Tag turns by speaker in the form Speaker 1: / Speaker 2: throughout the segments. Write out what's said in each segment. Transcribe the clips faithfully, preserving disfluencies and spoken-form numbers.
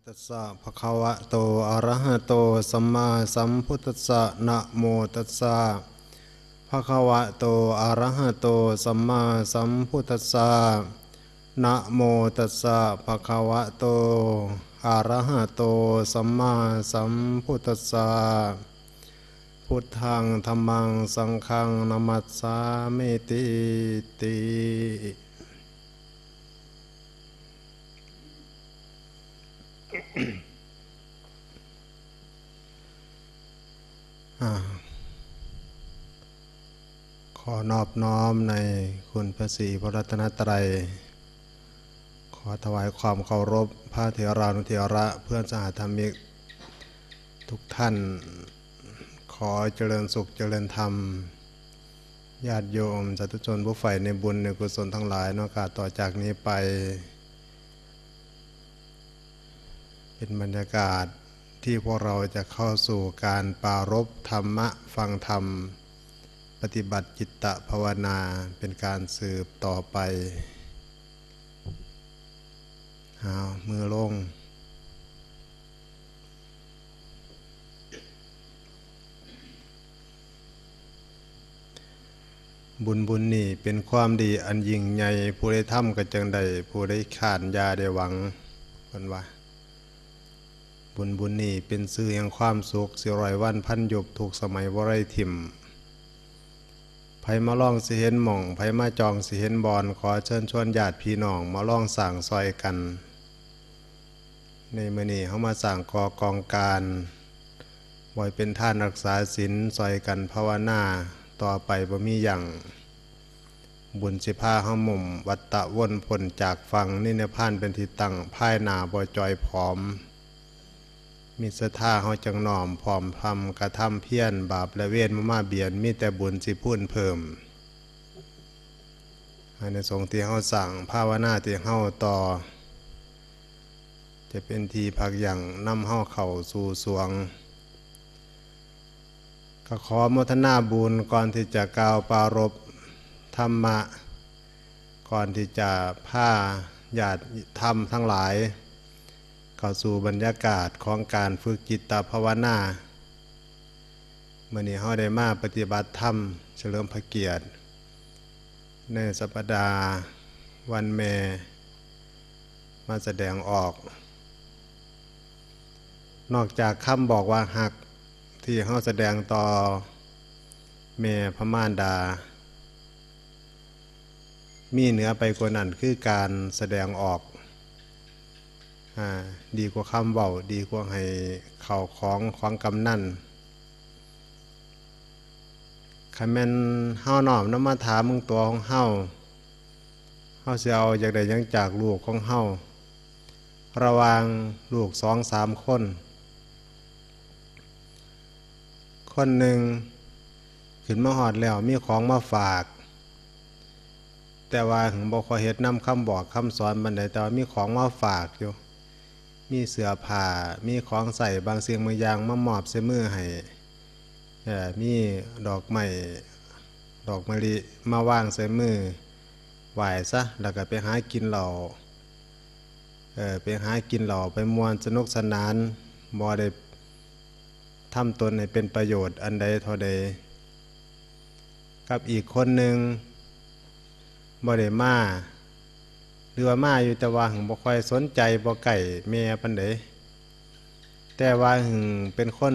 Speaker 1: ตัสสะภะคะวะโตอะระหะโตสัมมาสัมพุทธัสสะนะโมตัสสะภะคะวะโตอะระหะโตสัมมาสัมพุทธัสสะนะโมตัสสะภะคะวะโตอะระหะโตสัมมาสัมพุทธัสสะพุทธังธัมมังสังฆังนะมัสสามิติติขอนอบน้อมในคุณพระศรีพระรัตนตรัยขอถวายความเคารพพระเถรานุเถระเพื่อนสหธรรมิกทุกท่านขอเจริญสุขเจริญธรรมญาติโยมสาธุชนผู้ใฝ่ในบุญในกุศลทั้งหลายในโอกาสต่อจากนี้ไปเป็นบรรยากาศที่พวกเราจะเข้าสู่การปรารภธรรมะฟังธรรมปฏิบัติจิตตภาวนาเป็นการสืบต่อไปเอามือลงบุญบุญนี่เป็นความดีอันยิ่งใหญ่ผู้ได้ทำก็จังใดผู้ได้ขาดยาได้หวังคนว่าบุญบุญนี่เป็นสื่อแห่งความสุขสิร้อยวันพันยุบถูกสมัยบ่ไรถิ่มไผมาล่องสิเห็นหม่องไผมาจองสิเห็นบอนขอเชิญชวนญาติพี่น้องมาล่องสั่งซอยกันในมื้อนี้เฮามาสั่งกอกองการบ่อยเป็นท่านรักษาศีลซอยกันภาวนาต่อไปบ่มีหยังบุญสิพาเฮาหม่มวัตตะวนพ้นจากฝั่งนิพพานเป็นที่ตั้งภายหน้าบ่จอยผอมมีศรัทธาเฮาจังน้อมพร้อมทำกระทำเพียรบาปและเวรมามาเบียนมีแต่บุญสิพูนเพิ่มในสงฆ์ที่เฮาสั่งภาวนาที่เฮาต่อจะเป็นที่พักอย่างนำเฮาเข้าสู่สวงก็ขอโมทนาบุญก่อนที่จะกล่าวปรารภธรรมะก่อนที่จะพาญาติธรรมทั้งหลายเข้าสู่บรรยากาศของการฝึกจิตภาวนาเมื่อนี้เฮาได้มาปฏิบัติธรรมเฉลิมพระเกียรติในสัปดาห์วันแม่มาแสดงออกนอกจากคำบอกว่าหักที่เฮาแสดงต่อแม่พระมารดามีเหนือไปกว่านั้นคือการแสดงออกดีกว่าคำเบาดีกว่าให้เข่าของของกำนั่นคันแม่นเฮาน้อมนำมาถามมึงตัวของเฮาเฮาสิเอาจากใดยังจากลูกของเฮาระหว่างลูกสองสามคนคนหนึ่งขึ้นมาหอดแล้วมีของมาฝากแต่ว่าถึงบอกขอเฮ็ดนำคำบอกคำสอนบันไดแต่ว่ามีของมาฝากอยู่มีเสื้อผ้ามีของใส่บางสิ่งบางอย่างมามอบใส่มือให้มีดอกไม้ดอกมะลิมาวางใส่มือไหว้ซะแล้วก็ไปหากินเหล้าเออไปหากินเหล้าไปมวนสนุกสนานบ่ได้ทำตนให้เป็นประโยชน์อันใดเท่าใดกับอีกคนหนึ่งบ่ได้มาหรือว่ามาอยู่แต่ว่าหึงบ่ค่อยสนใจบ่ใกล้แม่ปานใดแต่ว่าหึงเป็นคน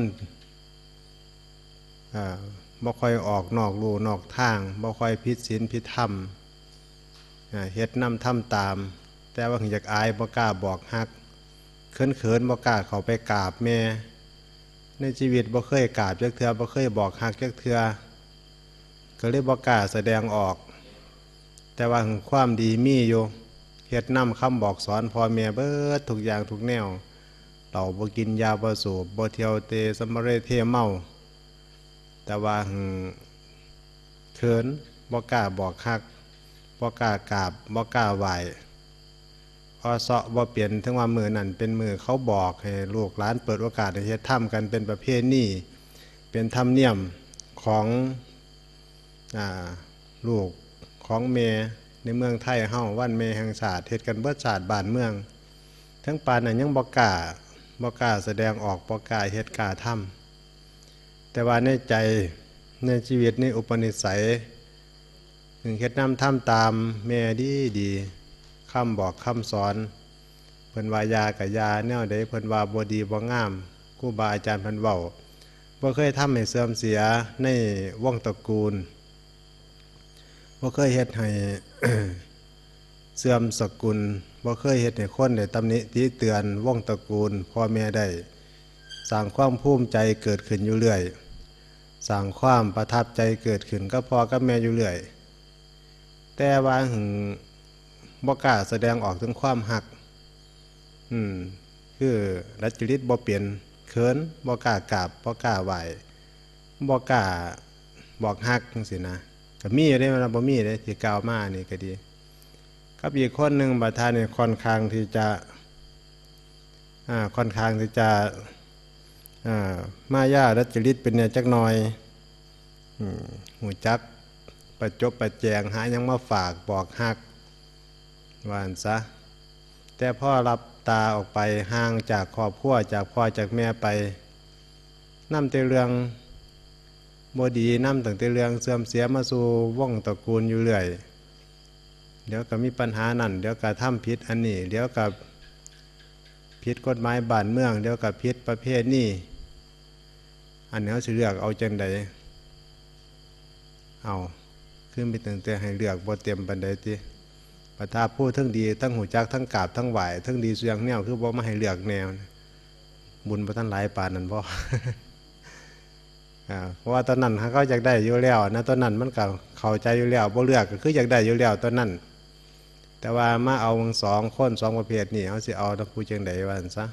Speaker 1: อ่าบ่ค่อยออกนอกลู่นอกทางบ่ค่อยผิดศีลผิดธรรมอ่าเฮ็ดนำทำตามแต่ว่าหึงอยากอายบ่กล้าบอกฮักเขินๆบ่กล้าเข้าไปกราบแม่ในชีวิตบ่เคยกราบจักเทื่อบ่เคยบอกฮักจักเทื่อก็เลยบ่กล้าแสดงออกแต่ว่าความดีมีอยู่เฮ็ดนำคำบอกสอนพ่อแม่เบิดทุกอย่างทุกแนวเราบ่กินยาบ่สูบบ่เที่ยวเตะสมเรเทเมาแต่ว่าเขินบ่กล้าบอกฮักบ่กล้ากราบบ่กล้าไหว้พอเสาะบ่เปลี่ยนถึงว่ามือนั่นเป็นมือเขาบอกให้ลูกหลานเปิดโอกาสให้เฮ็ดธรรมกันเป็นประเพณีเป็นธรรมเนียมของอ่าลูกของแม่ในเมืองไทยเฮาวันแม่แห่งชาติเฮ็ดกันเบิดชาติบ้านเมืองทั้งปานนั้นยังบ่กล้าบ่กล้าแสดงออกบ่กล้าเฮ็ดกล้าทำแต่ว่าในใจในชีวิตในอุปนิสัยถึงเฮ็ดนำทำตามแม่ดีดีคำบอกคำสอนเพิ่นว่ายากับยาแนวใดเพิ่นว่าบ่ดีบ่งามครูบาอาจารย์เพิ่นเว้าบ่เคยทำให้เสื่อมเสียในวงตระกูลบ่เคยเฮ็ดให้ เสื่อมสกุลบ่เคยเฮ็ดให้คนได้ตำหนิติเตือนวงตระกูลพ่อแม่ได้สร้างความภูมิใจเกิดขึ้นอยู่เรื่อยสร้างความประทับใจเกิดขึ้นกับพ่อกับแม่อยู่เรื่อยแต่ว่าหึงบ่กล้าแสดงออกถึงความหักอืมคือรัจริตบ่เปลี่ยนเขินบ่กล้ากราบบ่กล้าไหว้บ่กล้าบอกฮักจังซี่นะก็มีอยู่ได้มันบ่มีได้ที่กล่าวมานี่ก็ดีกับอีกคนหนึ่งบัดท่านนี่ค่อนข้างที่จะอ่าค่อนข้างที่จะอ่ามายาดัจจริตเป็นเนี่ยจักหน่อยอืมหูจักประจบประแจงหายังมาฝากบอกฮักว่าอันซะแต่พ่อรับตาออกไปห่างจากครอบครัวจากพ่อจากแม่ไปนำแต่เรื่องบ่ดีนำตั้งแต่เรื่องเสื่อมเสียมาสู่วงตระกูลอยู่เรื่อยเดี๋ยวก็มีปัญหานั่นเดี๋ยวก็ทำผิดอันนี้เดี๋ยวก็ผิดกฎหมายบ้านเมืองเดี๋ยวก็ผิดประเภทนี้อันนี้เขาสิเลือกเอาจังใดเอาขึ้นไปตั้งแต่ให้เลือกบ่เต็มปานใดติประทาพูดทั้งดีทั้งหูจักทั้งกราบทั้งไหวทั้งดีเสียงแนวคือบ่มาให้เลือกแนวบุญบ่ทันหลายปานนั้นบ่เพราะว่าตอนนั้นเขาอยากได้อยู่แล้วนะตอนนั้นมันก็เข้าใจอยู่แล้วบ่เลือกก็คืออยากได้อยู่แล้วตอนนั้นแต่ว่ามาเอาสองคนสองประเภทนี่เขาสิเอาทั้งผู้จังใดว่าซั่นซะ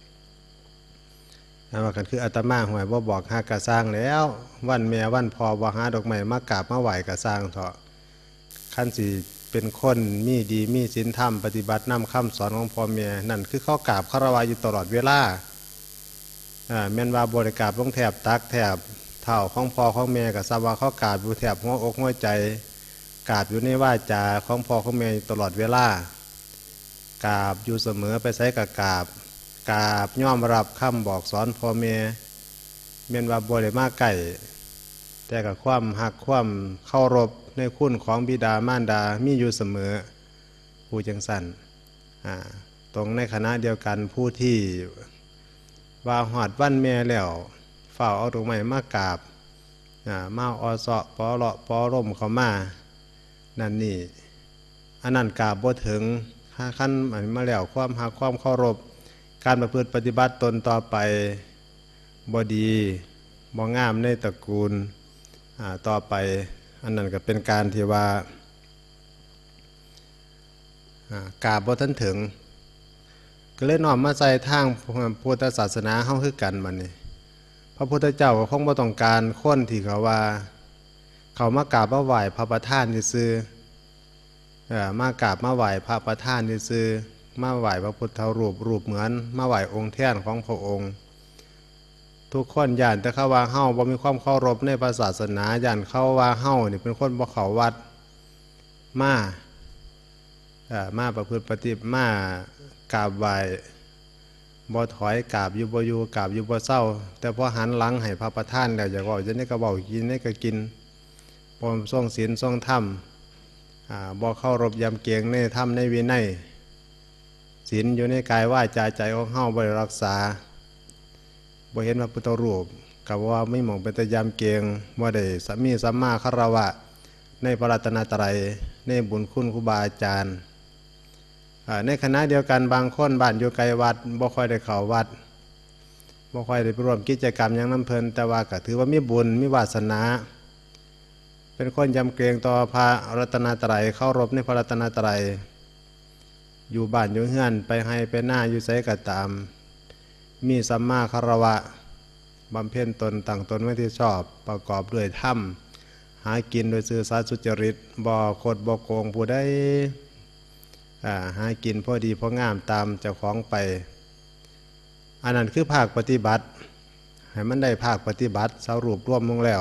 Speaker 1: นั่นว่ากันคืออาตมาหวยบ่บอกหากะสร้างแล้ววันแม่วันพ่อบ่หาดอกไม้มากราบมาไหว้กะสร้างเถาะคันสิเป็นคนมีดีมีศีลธรรมปฏิบัตินำคำสอนของพ่อแม่นั่นคือเขากราบคารวะอยู่ตลอดเวลาอ่าแม่นว่าบริกราบลงแถบตักแถบเท่าของพ่อของแม่กับสาวาเขากราบอยู่แถบหัวอกหัวใจกราบอยู่ในวาจาของพ่อของแม่ตลอดเวลากราบอยู่เสมอไปใช้กับกราบกราบย่อมรับคำบอกสอนพ่อแม่แม่นว่าบ่ได้มาใกล้แต่กับความหักความเคารพในคุณของบิดามารดามีอยู่เสมอผู้จังสันตรงในคณะเดียวกันผู้ที่ว่าหอดวันแม่แล้วเฝ้าเอาดอกไม้มากราบมาอสอปอเลาะปอร่มเขามานั่นนี่อันนั้นกราบบ่ถึงขั้นอันมาแล้วความหักความเคารพการประพฤติปฏิบัติตนต่อไปบ่ดีบ่งามในตระกูลต่อไปอันนั้นก็เป็นการที่ว่ากราบบ่ทันถึงก็เลยน้อมมาใส่ทางพุทธศาสนาเฮาคือกันบัดนี้พระพุทธเจ้าก็คงบ่ต้องการคนที่เขาว่าเขามากราบมาไหว้พระประธานซื่อเอ่อมากราบมาไหว้พระประธานซื่อมาไหว้พระพุทธรูปรูปเหมือนมาไหว้องค์แท่นของพระองค์ทุกคนย่านแต่เขาว่าเฮาบ่มีความเคารพในศาสนาย่านเขาว่าเฮานี่เป็นคนบ่เข้าวัดมาเอ่อมาประพฤติปฏิบัติมากราบไหว้บ่ถอยกราบอยู่บ่อยู่กราบอยู่บ่เศร้าแต่พอหันหลังให้พระประธานแล้วอยากเว้าจังได๋ก็เว้ากินได้ก็กินบ่ทรงศีลทรงธรรมอ่าบ่เคารพยำเกรงในธรรมในวินัยศีลอยู่ในกายวาจาใจของเฮาบ่ได้รักษาบ่เห็นพระพุทธรูปก็ว่าไม่หม่องเป็นตยำเกรงบ่ได้สัมมีสัมมาคารวะในพระรัตนตรัยในบุญคุณครูบาอาจารย์ในคณะเดียวกันบางคนบ้านอยู่ไกลวัดบ่ค่อยได้เข้าวัดบ่ค่อยได้ไปร่วมกิจกรรมอย่างน้ำเพลินแต่ว่าก็ถือว่ามีบุญมีวาสนาเป็นคนยำเกรงต่อพระรัตนตรัยเคารพในพระรัตนตรัยอยู่บ้านอยู่เฮือนไปให้ไปหน้าอยู่ไสก็ตามมีสัมมาคารวะบำเพ็ญตนตั้งตนไว้ที่ชอบประกอบด้วยธรรมหากินโดยซื่อสัตย์สุจริตบ่คดบ่โกงผู้ใดหากินพอดีพองามตามเจ้าของไปอันนั้นคือภาคปฏิบัติให้มันได้ภาคปฏิบัติสรุปร่วมลงแล้ว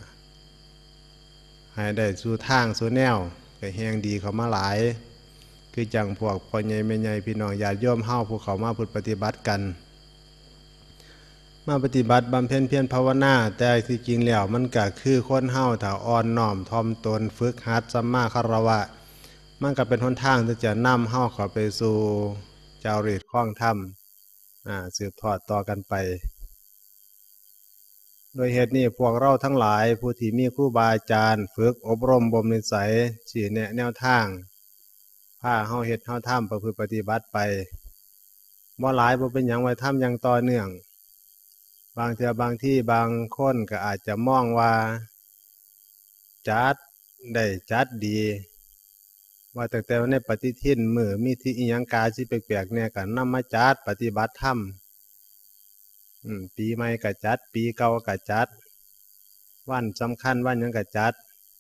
Speaker 1: ให้ได้สู่ทางสู่แนวก็แห่งดีเขามาหลายคือจังพวกพ่อใหญ่แม่ใหญ่พี่น้องญาติโยมเฮาผู้เขามาพุทธปฏิบัติกันมาปฏิบัติบำเพ็ญเพียรภาวนาแต่ที่จริงแล้วมันก็คือคนเฮาถ้าอ่อนน้อมถ่อมตนฝึกหัดสัมมาคารวะมันก็เป็นหนทางที่จะนำเฮาเข้าไปสู่จารีตคล้องธรรมสืบทอดต่อกันไปโดยเหตุนี้พวกเราทั้งหลายผู้ที่มีครูบาอาจารย์ฝึกอบรมบ่มนิสัยชี้แนะแนวทางพาเฮาเฮ็ดเฮาทำประพฤติปฏิบัติไปบ่หลายบ่เป็นหยังไว้ทำอย่างต่อเนื่องบางเทื่อบางที่บางคนก็อาจจะมองว่าจัดได้จัดดีว่าแต่แต่ในปฏิทินมือมีที่อิหยังกาสิแปลกๆเนี่ยก็นำมาจัดปฏิบัติธรรมปีใหม่ก็จัดปีเก่าก็จัดวันสำคัญวันยังก็จัด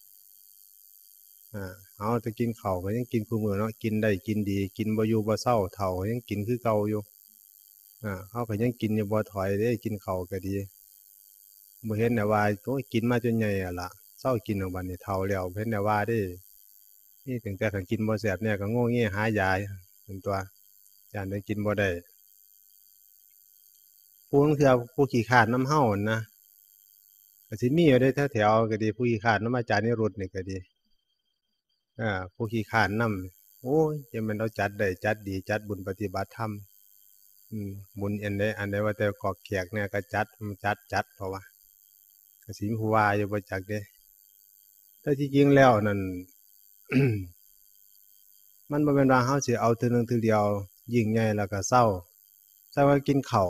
Speaker 1: อ่าเอาจะกินข้าวก็ยังกินคู่มือเนาะกินได้กินดีกินบ่อยู่บ่เศร้าเฒ่ายังกินคือเก่าอยู่อ่าเขาก็ยังกินอยู่บ่ถอยได้กินข้าวก็ดีบ่เห็นแต่ว่าโอ้ยกินมาจนใหญ่อ่ะล่ะเศร้ากินของบัดนี้เฒ่าแล้วเห็นแต่ว่าได้นี่ถึงแต่ถ้ากินบ่แซ่บเนี่ยก็โง่เงี้ยหายาเป็นตัวจานได้กินบ่ได้ผู้ต้องเที่ยวผู้ขี้ขาดน้ำเฮานะก็สิมีอยู่ได้แถวๆก็ดีผู้ขี้ขาดน้ำอาจารย์นิรุตนี่ก็ดีอ่าผู้ขี้ขาดน้ำโอ้ยจะมันเราจัดได้จัดดีจัดบุญปฏิบัติธรรมอืมบุญอันใดอันใดว่าแต่ขอแขกเนี่ยก็จัดจัดจัดเพราะว่าก็สิมีผู้ว่าอยู่บ่จักเด้แต่ที่จริงแล้วนั่น มันบ่แม่นว่าเฮาสิเอาเทื่อนึงเทื่อเดียวยิ่งใหญ่แล้วก็เศร้าใช่ว่ากินข้าว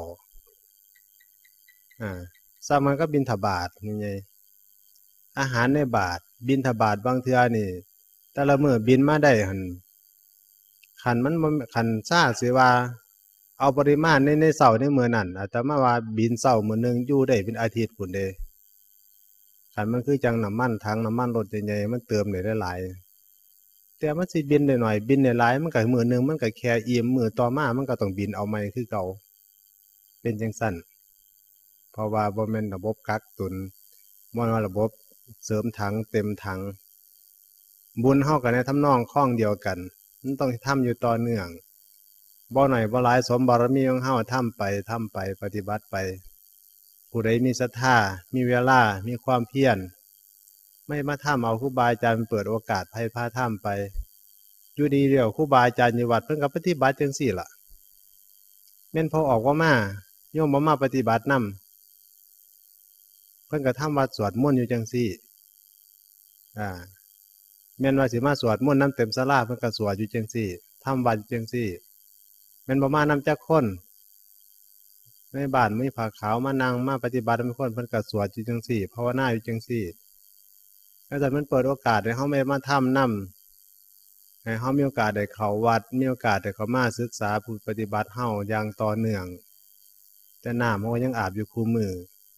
Speaker 1: อ่าซ้ำมันก็บิณฑบาตนี่ไงอาหารในบาตรบิณฑบาตบางเทื่อนี่แต่ละมื้อบินมาได้หั่นคันมันบ่คันซ่าสิว่าเอาปริมาณในในเช้าในมื้อนั้นอาตมาว่าบินเช้ามื้อนึงอยู่ได้เป็นอาทิตย์พุ่นเด้คันมันคือจังน้ำมันถังน้ำมันรถใหญ่ๆมันเติมได้หลายๆแต่มันสิบินได้หน่อยบินได้หลายมันก็มื้อนึงมันก็แค่อิ่มมื้อต่อมามันก็ต้องบินเอาใหม่คือเก่าเป็นจังซั่นเพราะว่าบ่แม่นระบบกักตุนบ่ว่าระบบเสริมถังเต็มถังบุญเฮากันในทำนองข้องเดียวกันมันต้องทำอยู่ต่อเนื่องบ่หน่อยบ่หลายสมบารมีของเฮาทำไปทำไปปฏิบัติไปผู้ใดมีศรัทธามีเวลามีความเพียรไม่มาทำเอาครูบาอาจารย์เปิดโอกาสให้พาทำไปอยู่ดีเดียวครูบาอาจารย์อยู่วัดเพิ่นก็ปฏิบัติจังซี่ล่ะแม่นพอออกว่ามาโยมบ่มาปฏิบัตินำเพิ่นก็ทำวัดสวดมนต์อยู่จังซี่อ่าแม่นว่าสิมาสวดมนต์น้ำเต็มศาลาเพิ่นก็สวดอยู่จังซี่ทำวัดจังซี่แม่นบ่มานำจักคนในบ้านมีผ้าขาวมานั่งมาปฏิบัติมีคนเพิ่นก็สวดอยู่จังซี่ภาวนาอยู่จังซี่แล้วแต่มันเปิดโอกาสให้เฮาไม่มาทำนำให้เฮามีโอกาสได้เข้าวัดมีโอกาสได้เข้ามาศึกษาผู้ปฏิบัติเฮาอย่างต่อเนื่องแต่น้ำเฮายังอาบอยู่คู่มือ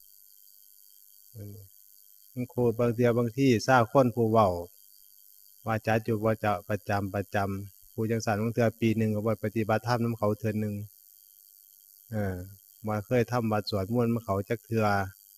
Speaker 1: มันโคบางเทีบางที่ทราบคนผู้เว้าว่าจัดอยู่ว่าจะประจำประจำผู้จังสันบางเทื่อปีหนึ่งก็ไปปฏิบัติธรรมน้ำเขาเทื่อหนึ่งเออมาเคยทำวัดสวดมนต์มาเขาจักเทื่อ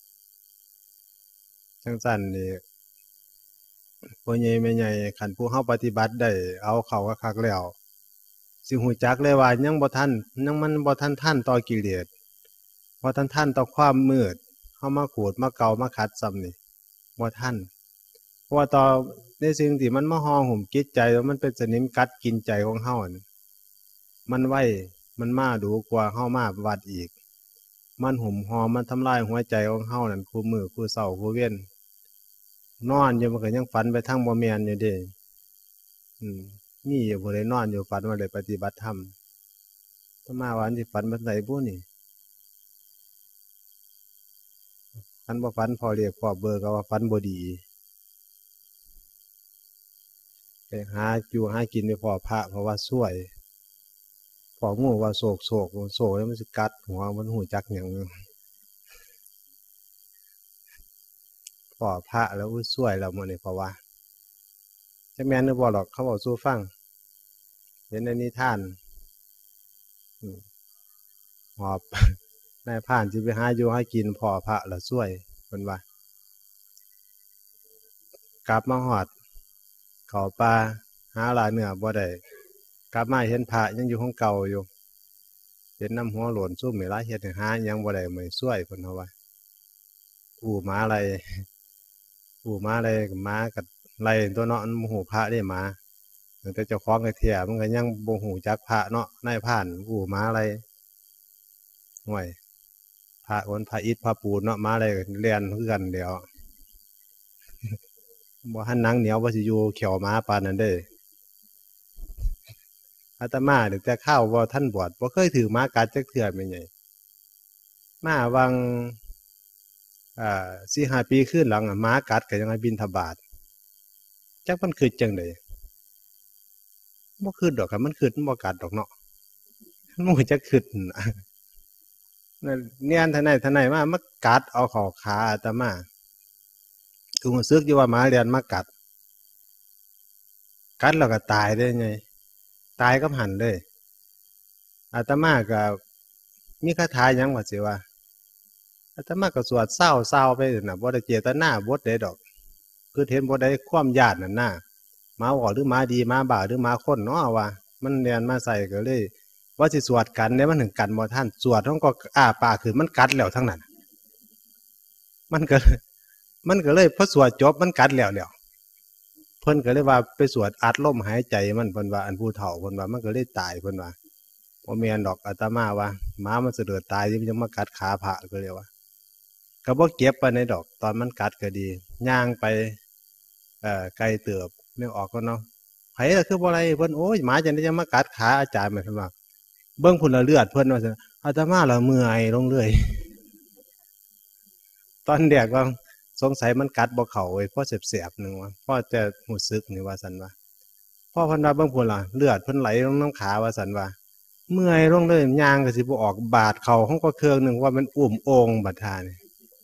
Speaker 1: จังสันนี่พ่อใหญ่แม่ใหญ่ขันผู้เฮาปฏิบัติได้เอาเขาก็คักแล้วสิหูจักเลยว่ายังบ่ทันยังมันบ่ทันท่านต่อกิเลสบ่ทันท่านต่อความมืดเฮามาขูดมาเกามาขัดซ้ำนี่บ่ทันเพราะว่าต่อในสิ่งที่มันมาห่อหุ้มจิตใจแล้วมันเป็นสนิมกัดกินใจของเฮามันไว้มันมาดูกว่าเฮามาวัดอีกมันหุ่มห่อมันทำลายหัวใจของเฮานั่นคู่มือคู่เศร้าคู่เว้นนอนอยู่มันก็ยังฝันไปทั้งบ่แม่นอยู่เด้อืมนี่อยู่บ่ได้นอนอยู่ฝันว่าได้ปฏิบัติธรรมถ้ามาวันที่ฝันบันไดบุนี่ฝันบ่ฝันพอเรียกพอเบอร์ก็ว่าฝันบ่ดีไปหาอยู่หากินไปพอพระเพราะว่าช่วยพองูว่าโศกโศกโศกแล้วมันสิกัดหัวมันหูจักหยังพอพระแล้วอุ้ยช่วยเราหมดนี่เพราะว่าจะแม่นหรือบ่หรอกเขาบอกสู้ฟังเห็นในนิทานหอบนายผ่านที่ไปหาอยู่ให้กินพอพระแล้วช่วยเป็นว่ากลับมาหอดเขาปลาหาลาเนื้อบ่ได้กลับมาเห็นพระยังอยู่ของเก่าอยู่เห็นน้ำหัวหล่นซุ่มไม่ละเห็ดหายังบ่ได้ไม่ช่วยคนเอาไว้อู่ม้าอะไรอู่ม้าอะไรกับม้ากับไรตัวเนาะมันหูพระได้มาแต่เจ้าของไอ้เถี่ยมันก็ยังบ่หูจักพระเนาะนายผ่านอู่ม้าอะไรห่วยพระคนพระอิฐพระปูนเนาะม้าอะไรเรียนเพื่อนเดียวบ่หันนังเหนียวว่าสิอยู่เขียวม้าปานนั้นเด้อาตมาเดี๋ยวจะเข้าว่าท่านบวชว่าเคยถือม้ากัดจักเถื่อไม่ไงมาวังอ่าสี่ห้าปีขึ้นหลังม้ากัดก็ยังไงบินทบาทจักมันคือจังเลยบ่คือดอกครับมันคือมันบ่กัดดอกเนาะมันบ่จะคือเนี่ยท่านไหนท่านไหนมามากัดเอาขอขาอาตมาคือมันซึกอยู่ว่าม้าเรียนมากัดกัดแล้วก็ตายได้ไงตายก็หันเลยอาตมาก็มีคาถายังว่าสิว่าอาตมาก็สวดเศร้าเศร้าไปน่ะบ่ได้เจตนาบทใดดอกคือเห็นบ่ได้ความญาตินั่นน่ะมาบ่หรือมาดีมาบ่าหรือมาคนเนาะว่ามันเรียนมาใส่ก็เลยว่าสิสวดกันเนี่ยมันถึงกันบ่ท่านสวดท้องก็อ้าปากคือมันกัดแล้วทั้งนั้นมันก็มันก็เลยพอสวดจบมันกัดแล้วแล้วเพิ่นก็เลยว่าไปสวดอัดลมหายใจมันเพิ่นว่าอันผู้เฒ่าเพิ่นว่ามันก็เลยตายเพิ่นว่าบ่แม่นดอกอาตมาว่าหมามันเสด็จตายที่มันจะมากัดขาพระก็เลยว่าก็บ่เก็บไปในดอกตอนมันกัดก็ดีย่างไปเอ่อไกลเติบนึกออกก็เนาะไผล่ะคือบ่ไรเพิ่นโอ้ยหมาจังได๋จะมากัดขาอาจารย์แม่นเพิ่นว่าเบิ่งพุ่นละเลือดเพิ่นว่าซั่นอาตมาละเมื่อยลงเรื่อยตอนแรกว่าสงสัยมันกัดบ่เข้าเว้ยพอเสียบๆนึงว่าพอจะรู้สึกนี่ว่าซั่นว่าพอเพิ่นว่าเบิ่งพุ่นล่ะเลือดเพิ่นไหลลงน้ำขาว่าซั่นว่าเมื่อยลงเลยย่างก็สิบ่ออกบาดเข่าของก็เครื่องนึงว่ามันอุ้มโอ่งบัดท่านี่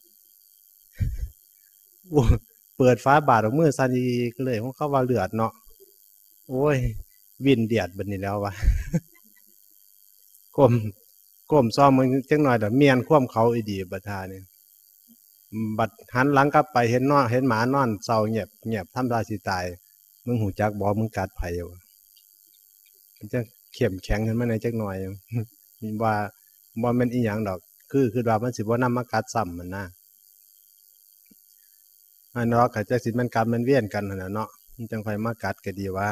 Speaker 1: เปิดฟ้าบาดออกมือสั่นอีกเลยของเขาว่าเลือดเนาะโอ้ยวินเดียดบัดนี้แล้ววะก้มก้มซ้อมมันจังหน่อยแต่เมียนคว่ำเขาอีดีบัดท่านี่บัดหันหลังกลับไปเห็นนอนเห็นหมานอนเศร้าเงียบเงียบทำราสิตายมึงหูจักบอกมึงกัดไผ่วะมันจะเข้มแข็งขึ้นมาในจักหน่อยว่าว่ามันอีหยังดอกคือคือว่ามันสิบ่นำมากัดซ้ำมันนะอันเนาะก็จะสิมันกัดมันเวียนกันนั่นแหละเนาะมันจังไฟมากัดก็ดีว่า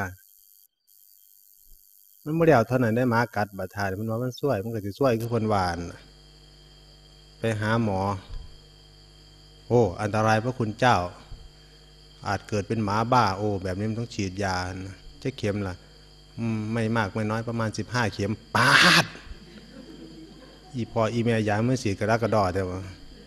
Speaker 1: มันบ่ได้เอาเท่านั้นได้มากัดบาดทายมันว่ามันช่วยมันก็สิช่วยคือคนหวานไปหาหมอโอ้อันตรายพระคุณเจ้าอาจเกิดเป็นหมาบ้าโอ้แบบนี้มันต้องฉีดยาจะเข็มล่ะไม่มากไม่น้อยประมาณสิบห้าเข็มปาดอีพออีเมียยาเมื่อสีกระดกระดอแต่ว่า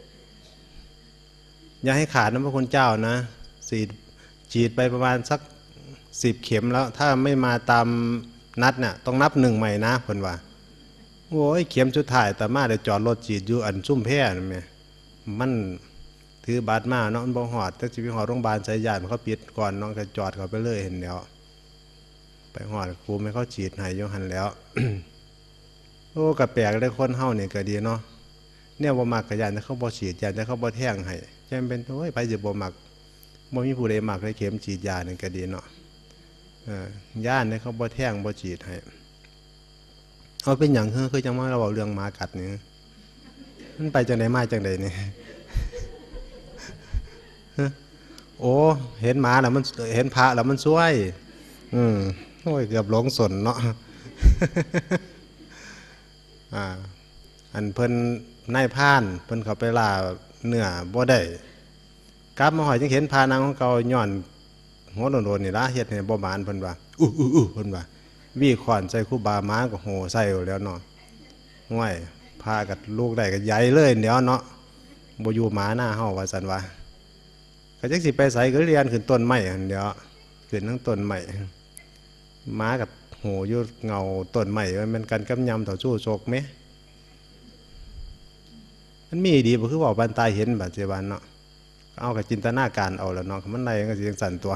Speaker 1: อย่าให้ขาดนะพระคุณเจ้านะสีฉีดไปประมาณสักสิบเข็มแล้วถ้าไม่มาตามนัดเนี่ยต้องนับหนึ่งใหม่นะคนว่าโอ้ยเข็มสุดท้ายแต่มาได้จอดรถฉีดอยู่อันซุ่มแพร่นั่นไงมันถือบาดมาเนาะมันบ่หอดถ้าชีวิตหอดโรงพยาบาลสายยานเขาปิดก่อนน้องก็จอดเขาไปเลยเห็นแล้วไปหอดครูไม่เขาฉีดให้ยหันแล้วโอ้กระแปลกได้คนเฮาเนี่ยก็ดีเนาะเนี่ยบ่มักกระยานแต่เขาบ่ฉีดยาแต่เขาบ่แท่งให้แค่เป็นโอ้ยไปจะบ่มักบ่มีผู้ใดมักได้เข็มฉีดยาเนี่ยก็ดีเนาะเออย่านเนี่ยเขาบ่แท่งบ่ฉีดให้เอาเป็นอย่างเฮ้อคือจังว่าเราเอาเรื่องหมากัดนี่มันไปจังไดมาจังไดนี่โอ้เห็นหมาแล้วมันเห็นพระแล้วมันช่วยอืมโอ้ยเกือบหลงสนเนาะอ่าอันเพิ่นนายพานเพิ่นเขาไปล่าเนื้อบ่ได้กลับมาหอยจึงเห็นพานางของเขาย้อนหัวโดนๆนี่ละเฮ็ดให้บ่หมานเพิ่นว่าอู้อู้อู้เพิ่นว่าวี่ขอนใส่คู่บาม้าก็โหใส่แล้วเนาะห้วยพากับลูกได้ก็ใหญ่เลยเดี๋ยวเนาะบ่อยู่หมาหน้าเฮาว่าซั่นว่าก็จักสิไปใส่ก็เรียนขึ้นต้นไม้อันเดียวขึ้นทั้งต้นไม้ม้ากับโหอยู่เงาต้นไม้มันกันกำยำต่อสู้โศกไหมมันมีดีบ่คือว่าบันตายเห็นบัดเจบันเนาะเอากับจินตนาการเอาแล้วเนาะมันไรก็สิยังสั่นตัว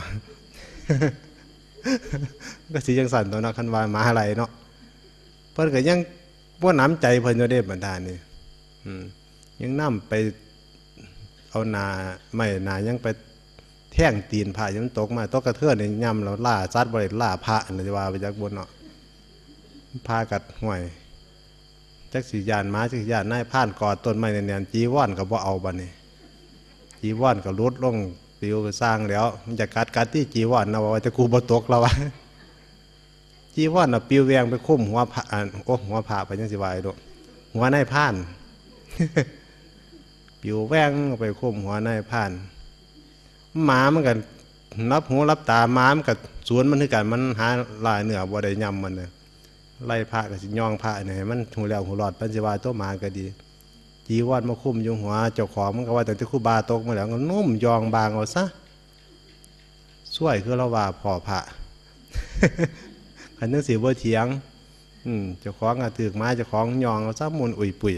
Speaker 1: ก็สิยังสั่นตัวเนาะคันวานมาอะไรเนาะเพิ่นก็ยังบ่น้ำใจเพิ่นอยู่ได้บัดดานี่ยังนำไปเอานาไม่นายังไปแท่งตีนพระยังตกมาตกกระเทือนในย่ำเราล่าซัดบริล่าพระอะไรว่าไปจากบนเนาะพากัดห่วยจักสิยานม้าจักสิยานนายผ่านกอดต้นไม้เนี่ยจีว่อนกับว่าเอาบันนี่จีว่อนกับรุดลงปิวสร้างแล้วมันจะกัดกัดที่จีว่อนนะว่าจะกูบ่ตกแล้ววะจีว่อนน่ะปิวแวงไปคุ้มหัวผ่าโอ้หัวผ่าไปยังสิวายดูหัวนายผ่านปิวแวงไปคุ้มหัวนายผ่านหมามันกันรับหูรับตาหมามันกับสวนมันคือกันมันหาลายเหนือบ่ได้ยำมันเนี่ยไล่พระกับสิย่องพระเนี่ยมันหูแล้วหูหลอดปัญจวาตัวหมาก็ดีจีวรมาคุ้มอยู่หัวเจ้าของมันก็ว่าแต่ที่คู่บาตกมาแล้วก็นุ่มยองบางเอาซะสวยคือเราว่าพ่อพระขันนึกสีบัวเถียงอืมเจ้าของกระถือไม้เจ้าของยองเอาซะมุนอุ่ยปุ๋ย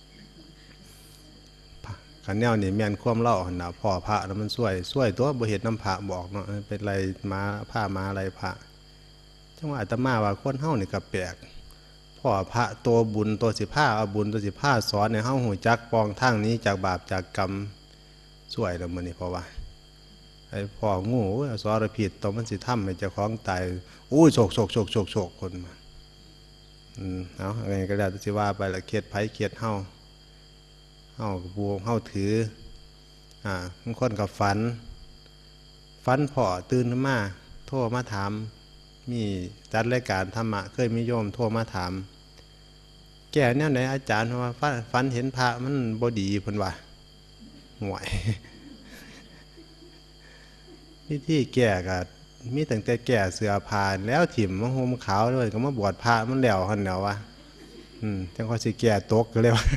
Speaker 1: ขันแนวนี่แม่นคว่ำเล่าหันหนาพ่อพระแล้วมันสวยสวยตัวบ่เห็ดน้ำพระบอกเนาะเป็นไรม้าผ้าม้าอะไรพระจังหวะอาตมาว่าคนเฮ้านี่กับแปลกพ่อพระตัวบุญตัวสิผ้าเอาบุญตัวสิผ้าสอนในเฮ้าหูจักปองทางนี้จากบาปจากกรรมสวยแล้วมันนี่เพราะว่าไอ้พ่องูสอนผิดตัวมันสิทำให้เจ้าของตายอู้โศกโศกโศกโศกโศกคนมาอืมเอาอะไรก็แล้วสิว่าไปละเคียดไผ่เคียดเฮ้าเฮ้ากับบัวเฮ้าถืออ่าบางคนกับฝันฝันพ่อตื่นขึ้นมาโทรมาถามมีจัดรายการธรรมะเคยมีโยมโทรมาถามแก่แนวไหนอาจารย์ว่าฝันเห็นพระมันบดีเพิ่นว่าห่วยที่ที่แก่กับมีตั้งแต่แก่เสือผ่านแล้วถิ่มมะฮมขาวด้วยก็มาบวชพระมันแล้วหันแล้ววะอืมจังเขาสิแก่ตกก็เลยว่า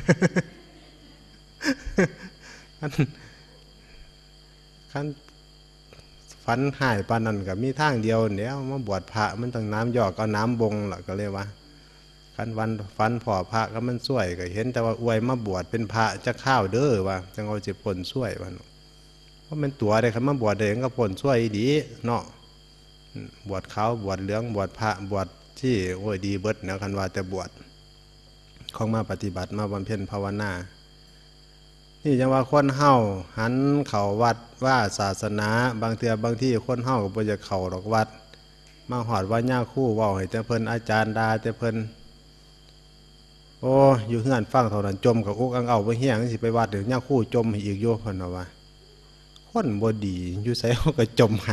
Speaker 1: ขั้นฟันหายปานนั่นกับมีทางเดียวเดี๋ยวมาบวชพระมันต้องน้ำยอกเอาน้ำบงหรอกก็เลยว่าขันวันฟันผ่อพระก็มันช่วยก็เห็นแต่ว่าอวยมาบวชเป็นพระจะข้าวเด้อว่าจังเอาจะผลช่วยวันเพราะมันตัวได้ครับมาบวชเด็กก็ผลช่วยดีเนาะบวชเขาบวชเหลืองบวชพระบวชที่โอ้ยดีเบิดนะคันว่าแต่บวชของมาปฏิบัติมาบำเพ็ญภาวนานี่จังว่าคนเฮาหันเข่าวัดว่าศาสนาบางเทือบางที่คนเฮาก็บ่จะเข่าดอกวัดมาหอดว่าย่าคู่ว่าให้แต่เพิ่นอาจารย์ดาแต่เพิ่นโอ้อยู่เฮือนฟังเท่านั้นจมกับอุกอังเอาไปเฮี้ยงสิไปวัดเดี๋ยวย่าคู่จมอีกโยเพิ่นว่าว่าคนบ่ดีอยู่ไสเฮาก็จมให้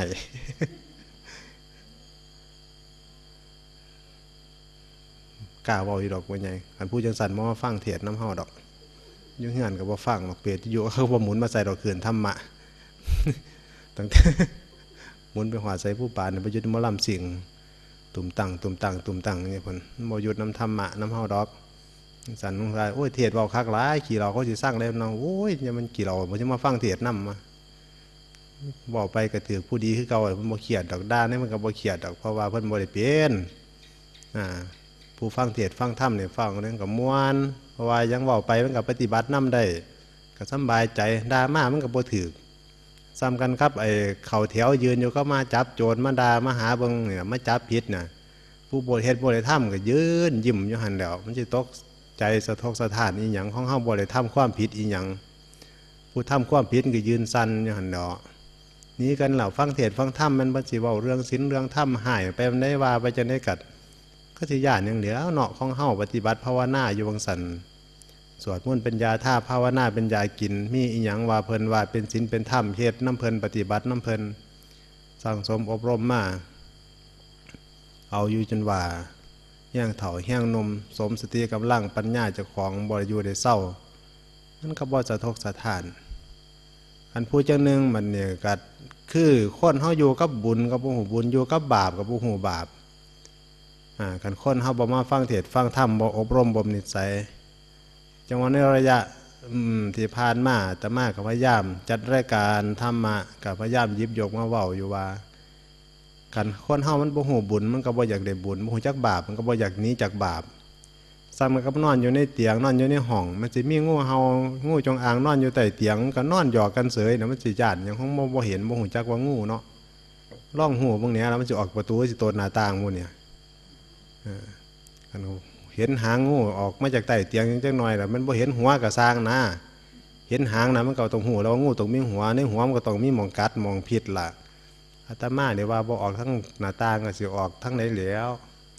Speaker 1: กล้าเว้าอยู่ดอกบ่ใหญ่คันผู้จังสั่นมาฟังเทศน์นำเฮาดอกยุ่งเงินกับว่าฟังเปรตอยู่เขาว่าหมุนมาใส่ดอกเขื่อนธรรมะตั้งแต่หมุนไปหัวใส่ผู้ป่าเนี่ยไปยุดมอลำสิ่งตุ่มตังตุ่มตังตุ่มตังนี่ผลโมยุดน้ำธรรมะน้ำเฮาดอกสันนุ่งไรโอ้ยเทศเบาคักร้ายขี่เราเขาจะสร้างแล้วน้องโอ้ยเนี่ยมันขี่เรามันจะมาฟังเทศนำมาบอกไปกระถือผู้ดีคือเก่าเพิ่นบ่เขียดดอกด้านนี่มันก็บ่เขียดดอกเพราะว่าเพิ่นบ่ได้เป็นอ่าผู้ฟังเทศฟังธรรมเนี่ยฟังเรื่องกับม้วนเพราะว่ายังบอกไปมันกับปฏิบัตินำได้ก็สบายใจดามามันกับบ่ถือซ้ำกันครับไอ้เข่าแถวยืนอยู่ก็มาจับโจรมาดามาหาเบิ่งเนี่ยมาจับผิดน่ะผู้บริเฮ็ดบริธรรมก็ยืนยิ้มอยู่หันแล้วมันสิตกใจสะทกสะท้านอีหยังของเฮาบ่ได้ทำความผิดอีหยังผู้ทำความผิดก็ยืนสั่นอยู่หันดอกนี้กันเหล่าฟังเทศฟังธรรมมันบ่สิเว้าเรื่องศีลเรื่องธรรมหายไปมันได้ว่าไปจังได๋กัดก็สิย่านอย่างเดียวเนาะของเฮาปฏิบัติภาวนาอยู่วังสันสวดมนต์เป็นยาท่าภาวนาเป็นยากินมีอีหยังว่าเพิ่นว่าเป็นศีลเป็นธรรมเฮ็ดน้ำเพิ่นปฏิบัติน้ำเพิ่นสั่งสมอบรมมาเอาอยู่จนว่าแห้งเฒ่าแห้งนมสมสติกำลังปัญญาเจ้าของบ่อยู่ได้เศร้านั่นก็บ่สะทกสะท้านอันผู้จังนึงมันเนี่ยก็คือคนเฮาอยู่กับบุญกับบ่ฮู้บุญอยู่กับบาปกับบ่ฮู้บาปอ่ากันคนเฮาบ่มาฟังเทศฟังธรรมบ่อบรมบ่มนิสัยจังหวะในระยะที่ผ่านมาอาตมาก็พยายามจัดรายการธรรมะก็พยายามหยิบยกมาเว้าอยู่ว่ากันคนเฮามันบ่ฮู้บุญมันก็บ่อยากได้บุญบ่ฮู้จักบาปมันก็บ่อยากหนีจากบาปซ้ำมันก็นอนอยู่ในเตียงนอนอยู่ในห้องมันสิมีงูเห่างูจงอางนอนอยู่ใต้เตียงก็นอนหยอกกันเสยน่ะมันสิญาติหยังของบ่เห็นบ่ฮู้จักว่างูเนาะล่องหูพวกนี้แล้วมันสิออกประตูสิโตหน้าต่างหมู่เนี่ยเห็นหางงูออกมาจากใต้เตียงจังหน่อยแต่มันบ่เห็นหัวกับสร้างนะเห็นหางนะมันก็ต้องหูแล้วงูต้องมีหัวในหัวมันก็ต้องมีมองกัดมองพิษล่ะอาตมาเนี่ยว่าบ่ออกทั้งหน้าต่างก็สิออกทั้งไหนแล้ว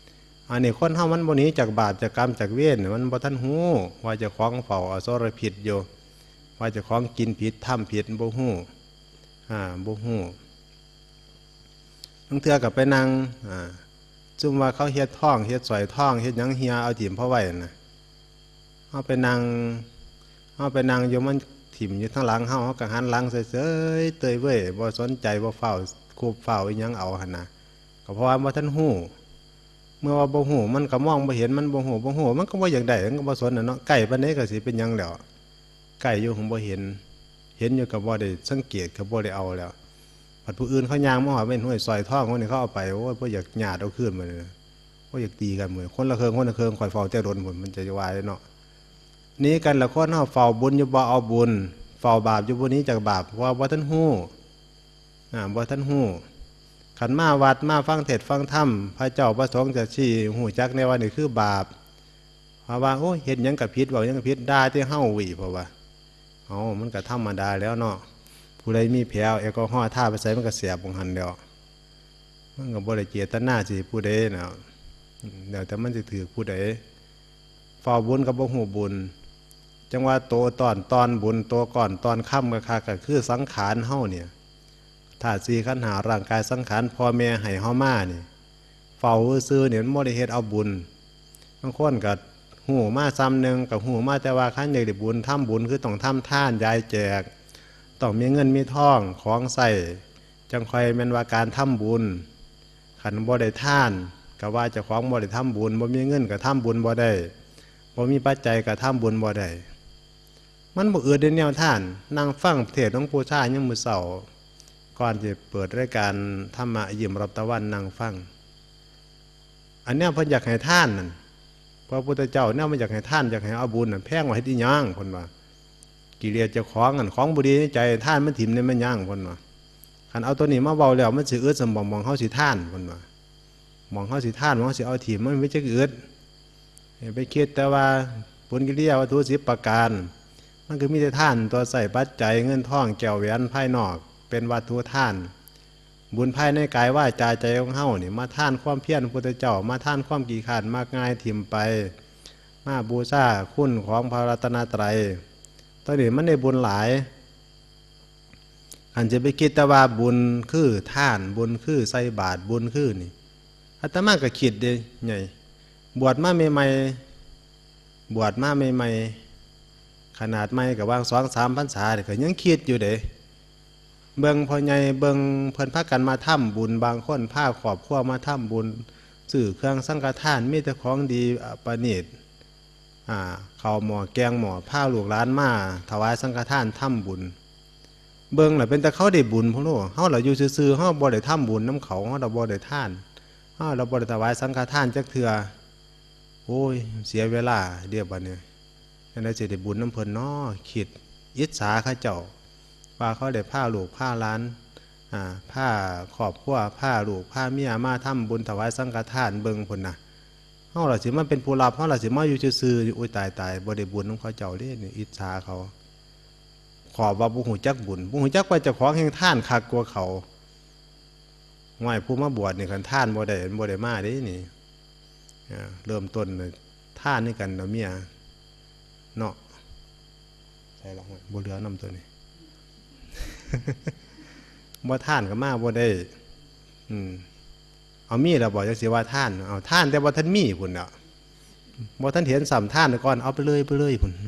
Speaker 1: อันนี้คนเฮามันบ่หนีจากบาปจากกรรมจากเวรมันบ่ทันฮู้ว่าเจ้าของเฝ้าอสรพิษอยู่ว่าเจ้าของกินผิดทำผิดบ่ฮู้อ่าบ่ฮู้บางเทื่อก็ไปนั่งอ่าจุ่มว่าเขาเฮ็ดท้องเฮ็ดสอยท้องเฮ็ดหยังเฮียเอาถิ่มเพราะไว้น่ะเฮาไปนั่งเฮาไปนั่งอยู่มันถิ่มอยู่ข้างหลังเฮาเฮาก็หันหลังเฉยๆเตยเว้ยบ่สนใจบ่เฝ้าคูบเฝ้าอีหยังเอาหั่นน่ะก็เพราะว่าบ่ทันฮู้เมื่อว่าบ่ฮู้มันก็มองบ่เห็นมันบ่ฮู้บ่ฮู้มันก็บ่อยากได้มันก็บ่สนน่ะเนาะไก่ปานนี้ก็สิเป็นหยังแล้วไก่อยู่คงบ่เห็นเห็นอยู่ก็บ่ได้สังเกตก็บ่ได้เอาแล้วผัดผู้อื่นเขาย่างมาหาเป็นห้วยซอยท้องคนนี้เขาเอาไปโอ้ยบ่อยากหยาดเอาคืนมาเลยบ่อยากตีกันเหมือนคนละเคิงคนละเคิงคอยเฝ้าแต่โดนผลมันจะวายเนาะนี้กันละคนเฮาเฝ้าบุญอยู่บ่เอาบุญเฝ้าบาปอยู่บ่นี้จากบาปเพราะว่าบ่ทันฮู้อ่าบ่ทันฮู้ขันมาวัดมาฟังเทศน์ฟังธรรมพระเจ้าพระสงฆ์จะชี้หูจักในว่านี่คือบาปเพราะว่าโอ้เห็นยังกับพิษบอกยังกับพิษได้ที่เฮ้าหวีเพราะว่าอ๋อมันก็ธรรมดาแล้วเนาะผู้ใดมีแผลแอลกอฮอล์ท่าไปใส่มันก็เสียบงหันเดียวมันก็บริเจตนาสิผู้ใดเนาะเดี๋ยวแต่มันจะถือผู้ใดฝ่าบุญกับบ่หูบุญจังว่าโตตอนตอนบุญโตก่อนตอนค่ำก็ค่ะก็คือสังขารเฮ้าเนี่ยธาตุสี่ขันธ์ห้าร่างกายสังขารพ่อแม่ให้เฮามานี่เฝ้าซื่อเนี่ยมันบ่ได้เฮ็ดเอาบุญบางคนก็หูมาซ้ำหนึ่งกับหูมาแต่ว่าขั้นอยากได้บุญทำบุญคือต้องทำท่านยายแจกต้องมีเงินมีทองของใส่จังคอยแม่นว่าการทำบุญขันบ่ได้ท่านก็ว่าจะของบ่ได้ทำบุญบ่มีเงินก็ทำบุญบ่ได้บ่มีปัจจัยก็ทำบุญบ่ได้มันบ่อืดในแนวท่านนั่งฟังเทศน์หลวงปู่ชายังมื้อเช้าก่อนจะเปิดรายการธรรมะยิ้มรับตะวันนั่งฟังอันนี้เพิ่นอยากให้ท่านนั่นพระพุทธเจ้าเนี่ยมันอยากให้ท่านอยากให้เอาบุญนั่นแพงไว้ให้ที่ย่างคนว่ากิเลสจะคล้องกันของบุรีในใจท่านมันถิ่มในมันย่างคนว่าขันเอาตัวนี้มาเบาแล้วมันสิอึดสมองมองเข้าสิท่านคนว่ามองเข้าสิท่านมองสิเอาถิ่มมันไม่ใช่อึดไปคิดแต่ว่าบุญกิริยาวัตถุสิบประการมันคือมีแต่ท่านตัวใส่ปัจจัยเงินทองแก้วแหวนภายนอกเป็นวัตถุท่านบุญภายในกายว่าใจใจของเฮานี่มาท่านความเพียรพุทธเจ้ามาท่านความกี่ขันมากง่ายถิ่มไปมาบูชาคุณของพระรัตนตรัยตอนนี้มันได้บุญหลายอันจะไปคิดแต่ว่าบุญคือท่านบุญคือใส่บาตรบุญคือนี่อาตมาก็คิดเด้ไงบวชมาใหม่ๆบวชมาใหม่ๆขนาดใหม่กับว่างสองสามพรรษาเนี่ยก็ยังคิดอยู่เด้เบิ่งพอใหญ่เบิ่งเพิ่นพากันมาทำบุญบางคนพาครอบครัวมาทำบุญซื้อเครื่องสังฆทานมีแต่ของดีประณีตอ่าข้าวหม้อแกงหม้อผ้าลูกหลานมาถวายสังฆทานทำบุญเบิ่งน่ะเป็นแต่เขาได้บุญพุ่นโลเฮาล่ะอยู่ซื่อๆเฮาบ่ได้ทำบุญนำเขาเฮาบ่ได้ทานเฮาเราบ่ได้ถวายสังฆทานจักเทื่อโอ้ยเสียเวลาเดี๋ยวบัดนี้จังได๋สิได้บุญนำเพิ่นน้อคิดอิจฉาเขาเจ้าว่าเขาได้ผ้าลูกผ้าล้านอ่าผ้าขอบขั้วผ้าลูกผ้าเมียมาทำบุญถวายสังฆทานเบิ่งพุ่นน่ะเฮาล่ะสิมันเป็นผู้รับเฮาล่ะสิมาอยู่ซื่อๆอุ้ยตายๆบ่ได้บุญของเขาเจ้าเด้นี่อิจฉาเขาขอว่าบ่ฮู้จักบุญบ่ฮู้จักว่าเจ้าของแห่งทานคักกว่าเขาง่ายผู้มาบวชนี่คันทานบ่ได้บ่ได้มาเด้นี่อ่าเริ่มต้นทานนี่กันเนาะเมียเนาะใช่ล่ะบ่เหลือนำตัวนี้บ่ท่านก็มาบ่ได้อืมเอามีแล้วบอกจังสิว่าท่านเอาท่านแต่บ่ท่านมีพุ่นเนาะบ่ท่านเห็นสำท่านก่อนเอาไปเลยไปเลยพุ่น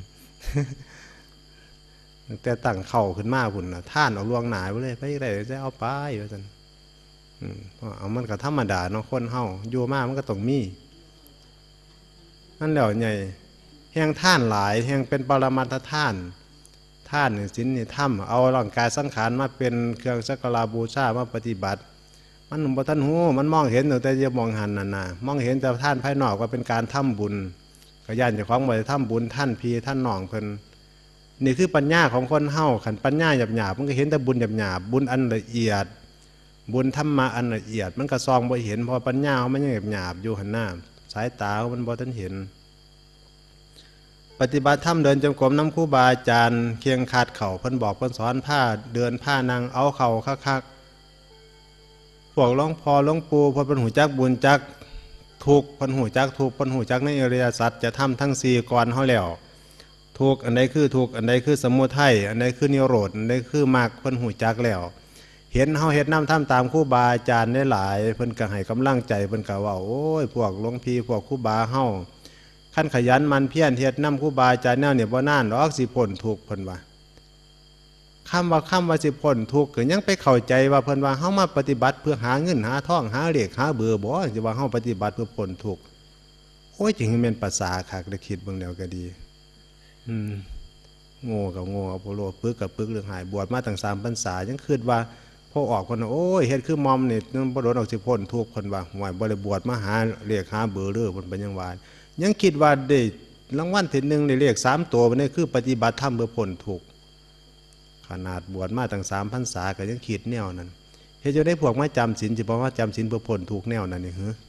Speaker 1: แต่ตั้งเข่าขึ้นมาพุ่นน่ะท่านเอาล่วงหน้าไปเลยไปได้จะเอาไปว่าซั่นอืมเอามันก็ธรรมดาเนาะคนเฮาอยู่มามันก็ต้องมีนั่นแล้วใหญ่แห่งท่านหลายแห่งเป็นปรมัตถท่านท่านนี่ศีลนี่ธรรมเอาร่างกายสังขารมาเป็นเครื่องสักการะบูชามาปฏิบัติมันบ่ทันหูมันมองเห็นแต่จะมองหันน่ะนะมองเห็นแต่ท่านภายนอกว่าเป็นการทำบุญก็ย่านเจ้าของบ่ได้ทำบุญท่านพี่ท่านน้องเพิ่นนี่คือปัญญาของคนเฮาขันปัญญาหยาบๆมันก็เห็นแต่บุญหยาบๆบุญอันละเอียดบุญธรรมะอันละเอียดมันก็ซองบ่เห็นเพราะปัญญามันยังหยาบๆอยู่หันหน้าสายตามันบ่ทันเห็นปฏิบัติธรรมเดินจงกรมน้ำครูบาอาจารย์เคียงขาดเข่าเพิ่นบอกเพิ่นสอนผ้าเดินผ้านางเอาเข่าคักๆพวกหลวงพ่อหลวงปู่พอเป็นหูจักบุญจักทุกข์เพิ่นหูจักทุกข์เพิ่นหูจักในอริยสัจจะทำทั้งสี่ก่อนเฮาแล้วทุกข์อันใดคือทุกข์อันใดคือสมุทัยอันใดคือนิโรธอันใดคือมรรคเพิ่นหูจักแล้วเห็นเฮาเฮ็ดนำทำตามครูบาอาจารย์ได้หลายเพิ่นก็ให้กำลังใจเพิ่นก็เว้าโอ้ยพวกหลวงพี่พวกครูบาเฮาคันขยันมันเพียรเฮ็ดนำครูบาอาจารย์แนวเนี่ยบ่นานดอกสิพ้นทุกข์เพิ่นว่าคำว่าคำว่าสิพ้นทุกข์ก็ยังไปเข้าใจว่าเพิ่นว่าเฮามาปฏิบัติเพื่อหาเงินหาทองหาเลขหาเบอร์บ่สิว่าเฮาปฏิบัติเพื่อพ้นทุกข์โอ้ยจริงแม่นภาษาคักได้คิดเบิ่งแล้วก็ดีอืมโง่กับโง่อโปโลปึกกับปึกเรื่องหายบวชมาตั้งสามพรรษายังคิดว่าพอออกคนโอ้ยเฮ็ดคือมอมนี่บ่โดนออกสิพ้นทุกข์เพิ่นว่าห่วยบ่ได้บวชมาหาเลขหาเบอร์เด้อเพิ่นเป็นยังว่ายังคิดว่าได้รางวัลที่หนึ่งได้เลขสามตัวบ่ได้คือปฏิบัติธรรมเพื่อพ้นทุกข์ขนาดบวชมาตั้งสามพรรษาก็ยังคิดแนวนั้นเฮ็ดจังได๋พวกมาจำศีลสิบ่ว่าจำศีลเพื่อพ้นทุกข์แนวนั้นนี่หือ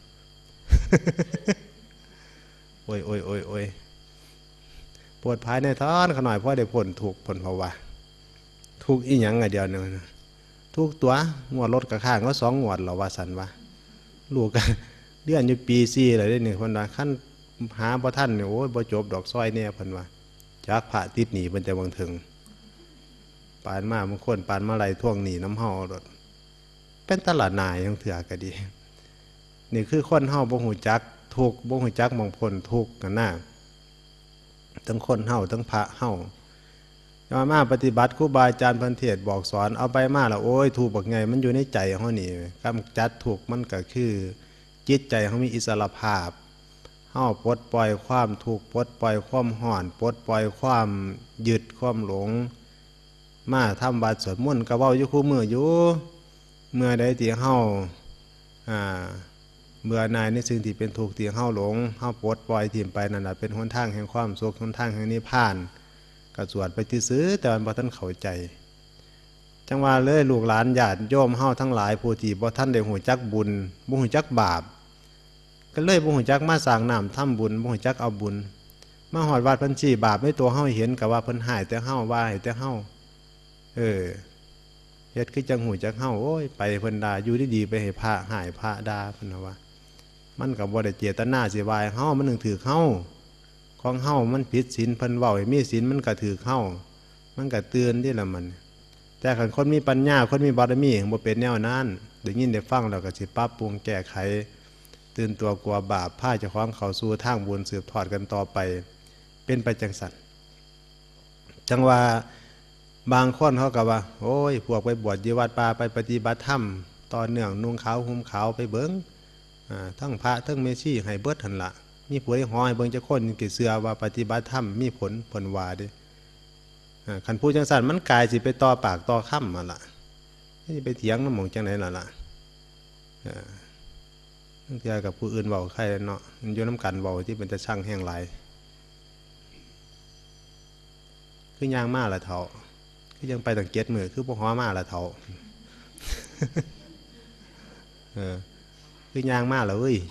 Speaker 1: โอ้ยโอ้ยโอ้ยโอ้ยปวดภายในท้อนขน่อยเพราะได้ผลถูกผลภาวะทุกอีหยังไงเดียวนึงทุกตัวงวดรถกระข้างก็สองงวดเราว่าสันวะลูกกันเดือนอยู่ปีซี่เลยได้หนึ่งคนว่าขั้นหาบ่ท่านเนี่ยโอ้ยบ่จบดอกซอยเนี่ยพันว่าจากพระติดหนีมันจะบังถึงปานมาบางคนปานมาไหลท่วงหนีน้ำเฮารถเป็นตลาดนายยังเถื่อก็ดีนี่คือคนเฮาบ่หูจักทุกบ่หูจักมองผลทุกกันหน้าทั้งคนเฮาทั้งพระเฮามามาปฏิบัติครูบาอาจารย์พันเทศบอกสอนเอาไปมาแล้วโอ้ยถูกบักไงมันอยู่ในใจเฮานี่กำจัดถูกมันก็คือจิตใจเฮามีอิสระภาพเฮาปลดปล่อยความถูกปลดปล่อยความห่อนปลดปล่อยความยึดความหลงมาทำบัตรสวดมนต์ก็เว้าอยู่คู่มืออยู่เมื่อใดที่เฮาอ่าเมื่อนายในสิ่งที่เป็นถูกที่เฮาหลงเฮาปลดปล่อยถิ่มไปนั่นแหละเป็นหนทางแห่งความสุขหนทางแห่งนิพพานก็สวดไปซื้อแต่มันบ่ทันเข้าใจจังว่าเลยลูกหลานญาติโยมเฮาทั้งหลายผู้ที่บ่ทันได้หูจักบุญบ่หูจักบาปก็เลยบ่หูจักมาสร้างน้ำทำบุญบ่หูจักเอาบุญมาฮอดวัดเพิ่นชี้บาปในตัวเฮาเห็นก็ว่าเพิ่นหายแต่เฮาว่าให้แต่เฮาเออเฮ็ดคือจังหูจักเฮาโอ้ยไปเพิ่นด่าอยู่ดีๆไปให้พระหายพระด่าเพิ่นว่ามันก็บ่ได้เจตนาสิวายเฮามันนึงถือเฮาของเฮามันผิดศีลเพิ่นเว้าให้มีศีลมันก็ถือเฮามันก็เตือนที่ละมันแต่คันคนมีปัญญาคนมีบารมีบ่เป็นแนวนั้นได้ยินได้ฟังแล้วก็สิปรับปรุงแก้ไขตื่นตัวกลัวบาปพาเจ้าของเข้าสู่ทางบุญสืบทอดกันต่อไปเป็นไปจังซั่นจังว่าบางคนเขาก็ว่าโอ้ยพวกไปบวชอยู่วัดป่าไปปฏิบัติธรรมตอนเนื่องนุ่งขาวห่มขาวไปเบิ้งทั้งพระทั้งเมชี่ให้เบิดหันละมีผลหอยเบิ้งจะคนกี่เสือว่าปฏิบัติธรรมมีผลผลวาดิขันพูดจังสันมันกายสิไปต่อปากต่อค่ำมาละนี่ไปเถียงน้ำหมองจังไหนล่ะล่ะตั้งแต่กับผู้อื่นเบาใครเนาะมันอยู่น้ำกันเบาที่เป็นจะช่างแห้งไหลคือย่างมาละเท่าคือยังไปต่างเกียรติมือคือพวกหัวมาละเท่าเออคือย่างมาแล้วเว้ย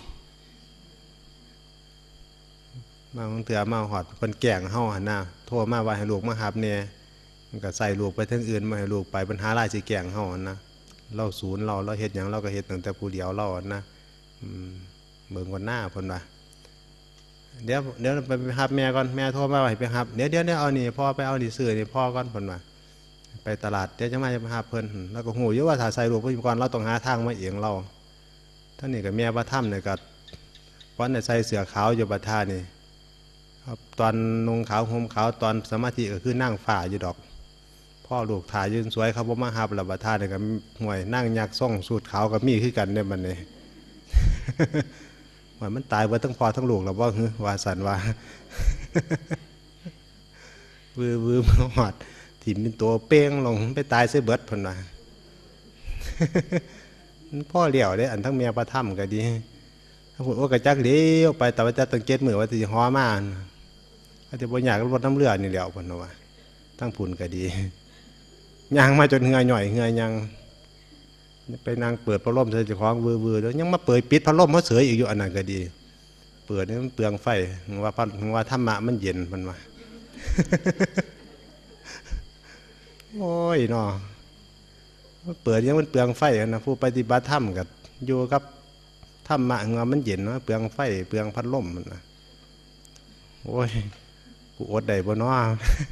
Speaker 1: มาเถื่อมาหอดเป็นแก่งเฮาหันหน้าโทรมาว่าให้ลูกมาหับเนี่ยมันก็ใส่ลูกไปทั้งอื่นมาให้ลูกไปปัญหาลายสิแก่งเฮาหันนะเราศูนย์เราเราเฮ็ดอย่างเราก็เฮ็ดตั้งแต่ผู้เดียวเราหันนะเบิ่งวันหน้าคนว่าเดี๋ยวเดี๋ยวไปหับแม่ก่อนแม่โทรมาว่าให้ไปหับเดี๋ยวเดี๋ยวเนี่ยเอานี่พ่อไปเอาดิซื้อนี่พ่อก่อนคนว่าไปตลาดเดี๋ยวจะมาจะมาหาเพิ่นแล้วก็หูเยอะว่าถ้าใส่ลูกพี่ก่อนเราต้องหาทางมาเองเราท่านนี่กับแม่พระถ้ำเนี่ยก็วันเนี่ยใส่เสื้อขาวอยู่บัดท่านี่ตอนนุ่งขาวห่มขาวตอนสมาธิก็คือนั่งฝ่าอยู่ดอกพ่อลูกถ่ายยืนสวยเขาบ่มาหาบัดท่าเนี่ยก็ห่วยนั่งยักษ์ส่องสูตรขาวกับมีขึ้นกันเนี่ยมันเนี่ยห่วยมันตายไปทั้งพ่อทั้งลูกแล้วว่าคือว่าสันว่าวือวือมาหอดถิ่มเป็นตัวเป้งลงไปตายเสียเบิดพนว่าพ่อเลี้ยวได้อันทั้งเมียประถ้ำก็ดีถ้าพูดว่ากระจักเลี้ยวไปแต่ว่าจะตั้งเกตมือว่าจะห่อมาอาจจะบนอยากรถน้ำเลือดนี่เลี้ยวพนว่าตั้งผุนก็ดีย่างมาจนเหงื่อหน่อยเหงื่อยังไปนางเปิดพัดลมเสยจะคล้องวือวือแล้วยังมาเปิดปิดพัดลมมาเสยอีกอยู่อันนั้นก็ดีเปิดนี่มันเปลืองไฟว่าพัดว่าธรรมะมันเย็นมันว่าโอ้ยเนาะเปิดยังมันเปลืองไฟนะผู้ปฏิบัติธรรมกับอยู่กับธรรมะเงามันเย็นเนาะเปลืองไฟเปลืองพัดลมมันนะโอ้ยกูอดได้บ่เนาะ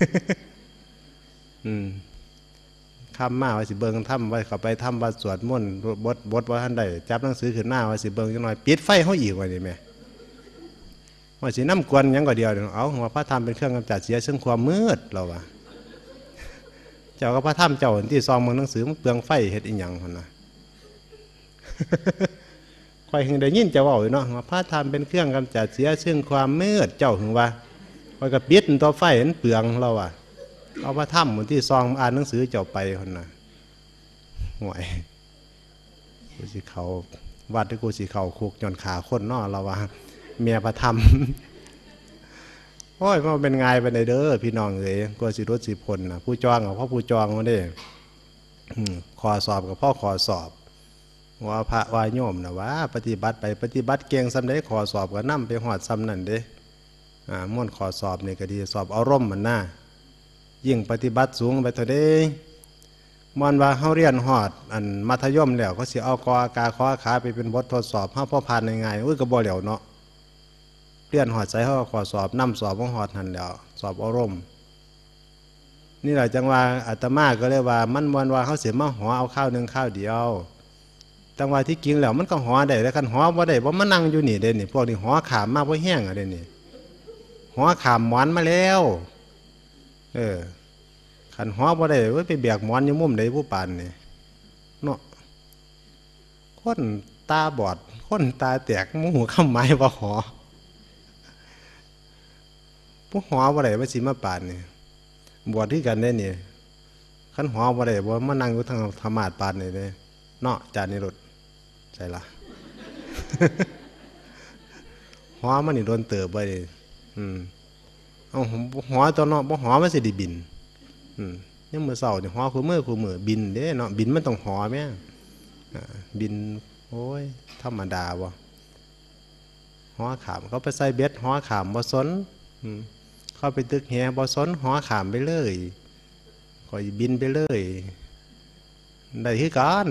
Speaker 1: อืมคำมาว่าสิเบิ่งถ้ำไว้เข้าไปถ้ำวัดสวดมนต์บทบทว่าท่านใดจับหนังสือขึ้นหน้าว่าสิเบิ่งจังหน่อยปิดไฟเขาอีกว่านี่แม่ว่าสิน้ำกวนยังก็เดียวเอาว่าพระธรรมเป็นเครื่องกำจัดเสียซึ่งความมืดเราว่าเจ้าก็พระธรรมเจ้าที่ซองมึงหนังสือมันเปลืองไฟเฮ็ดอีหยังคนนะคอยหึงได้ยินจะว่าอยู่เนาะว่าพระธรรมเป็นเครื่องกำจัดเสียซึ่งความมืดเจ้าหึงว่าคอยกับปิดตัวไฟมันเปลืองเราว่าเอาพระธรรมมือที่ซองอ่านหนังสือเจ้าไปคนนะห่วยกูสิเขาวัดที่กูสิเขาคุกย่อนขาคนนอเราว่าเมียพระธรรมโอ้ยมันเป็นไงไปในเด้อพี่น้องเลยกูสิรถสิพลนะผู้จองกับพ่อผู้จองมาได้ขอสอบกับพ่อขอสอบว่าพระวายโยมนะว่าปฏิบัติไปปฏิบัติเก่งซ้ำได้ขอสอบก็นั่มไปหอดซ้ำนั่นเด้อ่าม่วนขอสอบนี่ก็ดีสอบเอาร่มมันหน้ายิ่งปฏิบัติสูงไปเท่าใดมอนว่าเขาเรียนหอดอันมัธยมแล้วเขาเสียเอากอกาข้อขาไปเป็นบททดสอบเขาพ่อผ่านง่ายๆอุ้ยก็บ่เหลียวเนาะเรียนหอดใจเขาขอสอบนั่สอบของหอดหันแล้วสอบอารมณ์นี่แหละจังว่าอาตมาก็เลยว่ามันมอนว่าเขาเสียมาหอเอาข้าวหนึ่งข้าวเดียวจังว่าที่กินแล้วมันก็หอได้แล้วกันหอว่าได้ว่ามันนั่งอยู่นี่เด่นนี่พวกนี้หอขามมากเพราะแห้งอะเด่นนี่หอขามหมอนมาแล้วเออขันหอบ่ได้ไว้ไปเบียกหมอนอยู่มุมใดผู้ปานนี่เนาะคนตาบอดคนตาแตกมูหูข้ามไม้ว่าหอผู้หอบ่ได้ว่าสิมาปานนี่บวชที่กันได้นี่ขันหอบ่ได้บ่มานั่งอยู่ทางธรรมาสปานนี่เลยเนาะจานนิรุตใช่ละหอมันนี่โดนเติบไปอืมเอาหอตัวเนาะบ่หอมันสิได้บินยังมือเสาเนี่ยหอคือมือคือมือบินเด้เนาะบินมันต้องหอแม่บินโอ้ยธรรมดาวะหอขามเขาไปใส่เบ็ดหอขามบ่สนเข้าไปตึกแหบ่สนหอขามไปเลยคอยบินไปเลยได้ที่การ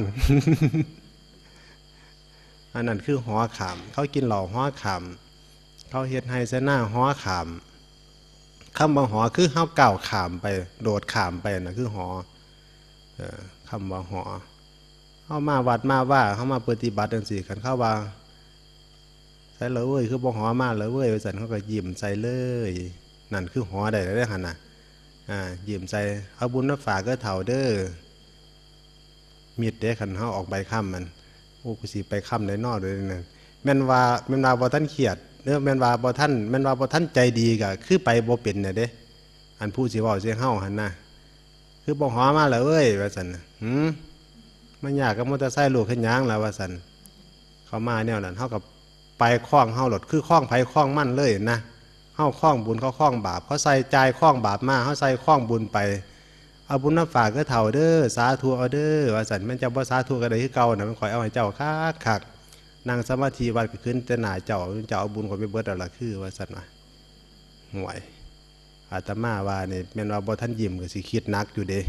Speaker 1: อันนั้นคือหอขามเขากินเหล่าหอขามเขาเฮ็ดไฮเซน่าหอขามคำว่าหอคือเฮาเก่าขามไปโดดขามไปนะคือหอคำว่าหอเข้ามาวัดมาว่าเข้ามาปฏิบัติจังสี่กันเข้าว่าใส่เลยเว้ยคือบ่หอมาเลยเว้ยไปสั่นเขาก็ยิ้มใส่เลยนั่นคือหอได้ได้ขนาดอ่ายิ้มใส่เอาบุญนับฝากก็เถ่าเด้อมีดเด้ขันเขาออกใบข้ามมันโอ้กูสิไปข้ามในนอกเลยนั่นแม่นว่าแม่นว่าบ่ท่านเขียดเนื้อแม่นว่าบ่ท่านแม่นว่าบ่ท่านใจดีก็คือไปบ่เป็นเนี่ยเด้อันผู้สิเว้าเสียงเฮาหันนะคือบ่หอมาแล้วเอ้ยว่าซั่นหืมมันยากกับมอเตอร์ไซค์ลูกขึ้นยางแล้วว่าซั่นเขามาแนวนั้นเฮากับไปคล้องเฮาหลดคือคล้องไผคล้องมั่นเลยนะเฮาคล้องบุญเขาคล้องบาปเขาใส่ใจคล้องบาปมาเฮาใส่คล้องบุญไปเอาบุญน้ำฝากก็เถ่าเด้อสาธุเอาเด้อว่าซั่นมันจะบ่สาธุก็ได้คือเก่าน่ะมันข่อยเอาให้เจ้าคักคักนั่งสมาธิวัดก็ขึ้นแต่หน้าเจ้าเจ้าเอาบุญข่อยไปเบิดเอาล่ะคือว่าซั่นว่าห่วยอาตมาว่านี่แม่นว่าบ่ท่านยิ้มก็สิคิดหนักอยู่เด้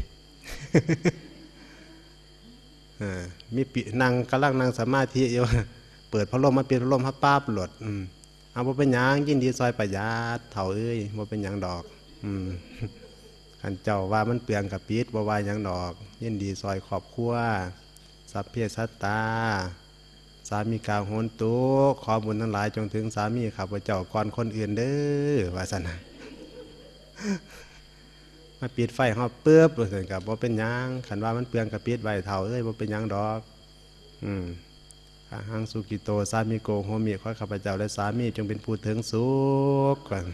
Speaker 1: เออมีปินั่งกำลังนั่งสมาธิอยู่เปิดพัดลมมาเปลี่ยนพัดลมพัดป้าบหลดอืมเอาบ่เป็นหยังยินดีซอยประหยัดเถ่าเอ้ยบ่เป็นหยังดอกอืมขันเจ้าว่ามันเปลืองกับปิดบ่ว่าหยังดอกยินดีซอยขอบครัวสัพเพสัตตาสามีกาโหนตุขอบุญทั้งหลายจงถึงสามีข้าพเจ้าก่อนคนอื่นเด้อว่าซั่นน่ะมาปิดไฟเฮาเปื้อบรู้สึกกับบ่เป็นหยังขันว่ามันเปลืองกับปิดไว้เท่าเอ้ยบ่เป็นหยังดอกอืมหังสุกิโตสามีโกโหมิขอข้าพเจ้าและสามีจงเป็นผู้ถึงสุขก่อน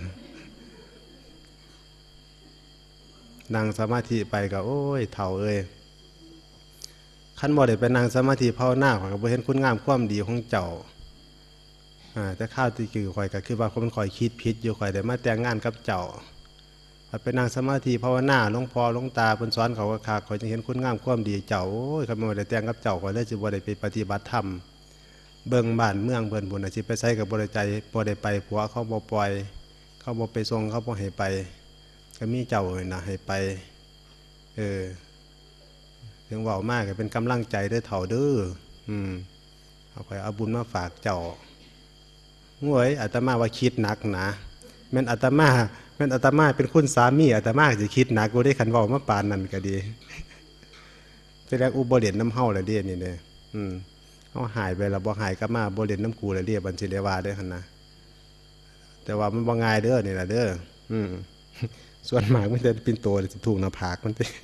Speaker 1: นั่งสมาธิไปก็โอ้ยเท่าเอ้ยขั้นบ่ได้ไปนั่งสมาธิภาวนาข่อยก็บ่เห็นคุณงามความดีของเจ้าอ่าแต่ข้าวที่คือข่อยก็คือว่าคนข่อยคิดผิดอยู่ข่อยได้มาแต่งงานกับเจ้าไปนั่งสมาธิภาวนาหลวงพ่อหลวงตาเพิ่นสอนเขาก็ขาข่อยจะเห็นคุณงามความดีเจ้าโอ้ยคันบ่ได้แต่งกับเจ้าข่อยเลยสิบ่ได้ไปปฏิบัติธรรมเบิ่งบ้านเมืองเพิ่นพุ่นน่ะสิไปใส่ก็บ่ได้ใจบ่ได้ไปผัวเขาบ่ปล่อยเขาบ่ไปส่งเขาบ่ให้ไปก็มีเจ้าน่ะให้ไปเออถึงเว้ามากก็เป็นกำลังใจเด้อเฒ่าเด้ออืมอเอาไปเอาบุญมาฝากเจ้าง่วยอาตมาว่าคิดหนักนะแม่นอาตมาแม่นอาตมาเป็นคุณสามีอาตมาจะคิดหนักกูได้ขันว่ามาปานนั่นก็ดีจะเรียกอุบเรียนน้ำเฮาอะไรเดียนี่เนี่ยอืมเขาหายไปแล้วบ่หายก็มาบเรียนน้ำกูอะไรเดียบัญชีเรวาได้ขนาดแต่ว่ามันบ่ง่ายเด้อนี่แหละเด้ออืมส่วนมากมันจะเป็นตัวจะถูกหน้าผากมันตี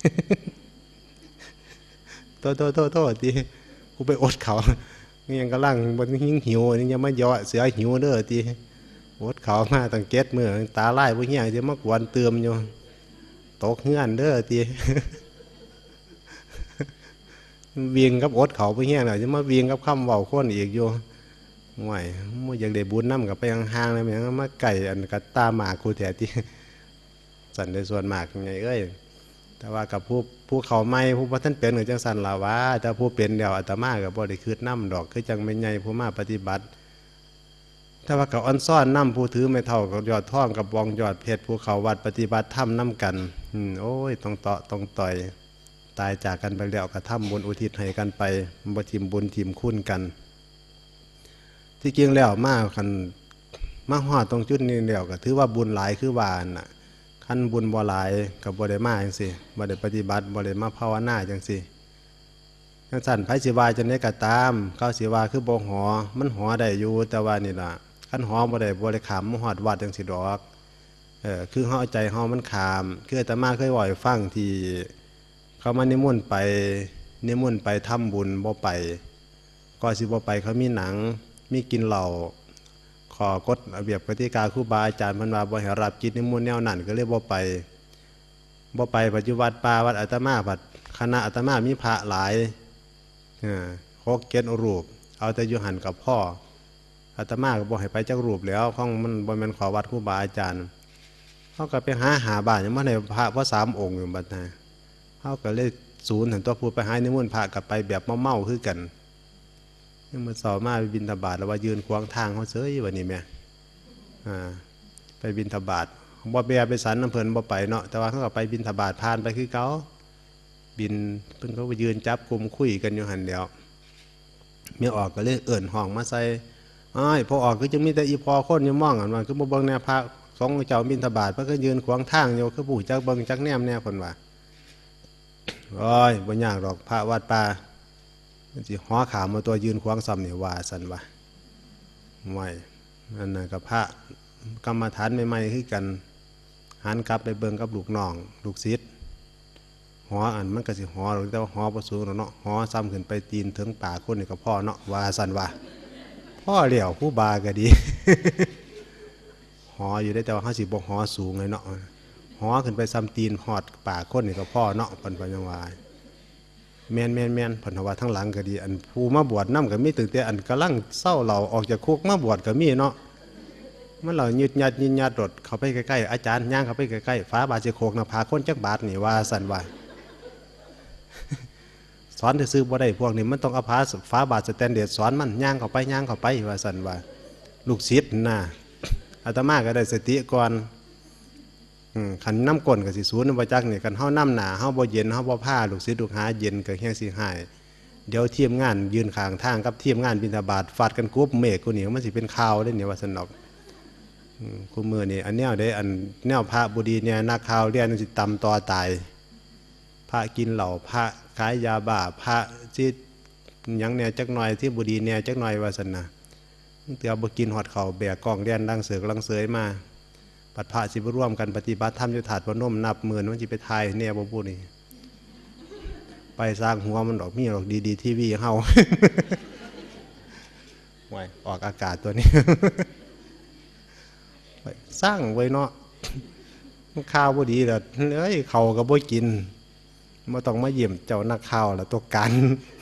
Speaker 1: โตโตโตโตตีกูไปอดเขานี่ยังกำลังมันยิ่งหิวนี่ยังไม่ย่อเสือหิวเด้อตีอดเขามาตั้งเก็ดมือตาไล่พวกเงี้ยจะมากวนเติมอยู่ตกเงื่อนเด้อตีเวียงกับอดเขาพวกเงี้ยหน่อยจะมาเวียงกับคำเบาข้นอีกอยู่ห่วยมั่อยากได้บุญน้ำกับไปห่างๆเลยมันมาไก่อันกับตาหมากกูแถตีสันในส่วนมากไงเอ้ยแต่ว่ากับผู้ผู้เขาไม่ผู้พระท่านเป็นหรือจังสันลาวะแต่ผู้เป็นเดียวอาตมากับบริคืดน้ำดอกคือจังไม่ใหญ่ผู้มาปฏิบัติถ้าว่ากับอ่อนซ่อนน้ำผู้ถือไม่เท่ากับยอดท่องกับวองยอดเพชรผู้เขาวัดปฏิบัติถ้ำน้ำกันอืมโอ้ยต้องเตาะต้องต่อยตายจากกันไปแล้วกระทำบุญอุทิศให้กันไปบ่ทิมบุญทิมคุณกันที่จริงแล้วมากคันมาหอดตรงจุดนี้แล้วก็ถือว่าบุญหลายคือวานน่ะขั้นบุญบ่หลายกับบ่ได้มาจังสิบ่ได้ปฏิบัติบ่ได้มาภาวนาจังสิจังสั่นไผสิวาจังได๋ก็ตามเขาสิวาคือบ่หอมันหอได้อยู่แต่ว่านี่ล่ะคันหอบ่ได้บ่ได้ขามมาฮอดวัดจังสิดอกเออคือเฮาใจเฮามันขามคืออาตมาเคยเว้าให้ฟังที่เขามานิมนต์ไปนิมนต์ไปทำบุญบ่ไปก็สิบ่ไปเขามีหนังมีกินเหล้าขอกฎระเบียบกติกาครูบาอาจารย์เพิ่นว่าบ่ให้รับกิจนิมนต์แนวนั้นก็เลยบ่ไปบ่ไปปัจจุบันป่าวัดอาตมาบัดคณะอาตมามีพระหลายเออหกเจ็ดรูปเอาแต่อยู่หั่นกับพ่ออาตมาก็บ่ให้ไปจักรูปแล้วของมันบ่แม่นขอวัดครูบาอาจารย์เฮาก็ไปหาหาบ้านยังบ่ได้พระว่าสามองค์อยู่บัดนั้นเฮาก็เลยศูนย์หั่นตัวผู้ไปหานิมนต์พระก็ไปแบบเมาๆคือกันยังมาสอบมาไปบิณฑบาตแล้วว่ายืนขวางทางเขาเสยวันนี้แม่ไปบิณฑบาตบ่เบียไปสันน้ำเพลินบ่ไปเนาะแต่ว่าเขาก็ไปบิณฑบาตผ่านไปคือเขาบินเพิ่งเขาไปยืนจับกลุ่มคุยกันอยู่หันเดียวเมียออกก็เลยเอิ่นห้องมาใส่อ้ายพอออกก็จะมีแต่อีพอคนอยู่มองกันว่าคือบ่เบิ่งแนวพระสองเจ้าบิณฑบาตเพิ่นก็ยืนขวางทางอยู่คือผู้จักเบิ่งจักแนมแนวคนว่าโอ้ยบ่ยากหรอกพระวัดป่ามันสิหัวขามาตัวยืนขวางซ้ำเนี่ยว่าสันว่าไม่นั่นน่ะกับพระกรรมฐานใหม่ๆคือกันหันกลับไปเบิ่งกับลูกน้องลูกศิษย์หัวอันมันก็สิหัวแต่ว่าหัวประสูงเนาะหัวซ้ำขึ้นไปตีนถึงป่าคนนี่ก็พ่อเนาะว่าสันว่าพ่อเหลี่ยวผู้บาก็ดีหัวอยู่ได้แต่ว่าเขาสิบหัวสูงเลยเนาะหัวขึ้นไปซ้ำตีนหอดป่าคนนี่ก็พ่อเนาะปันปัญญาวายแมนแมนแมนพันธวัฒน์ทั้งหลังก็ดีอันผู้มาบวชน้ำก็มีตึงแต่อันกำลังเศร้าเราออกจากคุกมาบวชก็มีเนาะมันเรายืดยัดยืดยัดรถเขาไปใกล้ๆอาจารย์ย่างเขาไปใกล้ๆฟ้าบาดเจ็บโคกนะพาคนจักบาทนี่ว่าสันว่าสอนซื้อบ่ได้พวกนี้มันต้องเอาพาฟ้าบาดสแตนเดร์ดสอนมันย่างเขาไปย่างเขาไปว่าสันว่าลูกศิษย์น่ะอาตมาก็ได้สติก่อนขันน้ำก้นกับสีสูนน้ำประจักเนี่ยกันเฮาน้ำหนาเฮาบ่เย็นเฮาบ่ผ้าลูกศิษย์ลูกหาเย็นกับแห้งสีหายเดี๋ยวเทียมงานยืนข้างทางกับเทียมงานบิณฑบาตฟาดกันกุ๊บเมฆกูนี่มันสิเป็นข่าวได้เนี่ยว่าสนอกกูมือนี่อันเนี้ยได้อันเนี้ยพระบุรีเนี่ยนักข่าวเรียนสิตำต่อตายพระกินเหล่าพระขายยาบ้าพระที่ยังเนี่ยจักหน่อยที่บุรีเนี่ยจักหน่อยว่าสนะเดี๋ยวบ่กินหอดเข่าแบกกองเรียนดังเสือกลังเสยมาปัดพระสิบร่วมกันปฏิบัติธรรมยุทธาตุพนมนับหมื่นมันจะไปทายเนี่ยบ่พูดนี่ไปสร้างหัวมันดอกมีดอกดีๆทีวีเฮาไว้ออกอากาศตัวนี้สร้างไว้เนาะข้าวบ่ดีแต่เอ้ยเขาก็บ่กินมาต้องมาเยี่ยมเจ้านักข่าวแล้วตัวกัน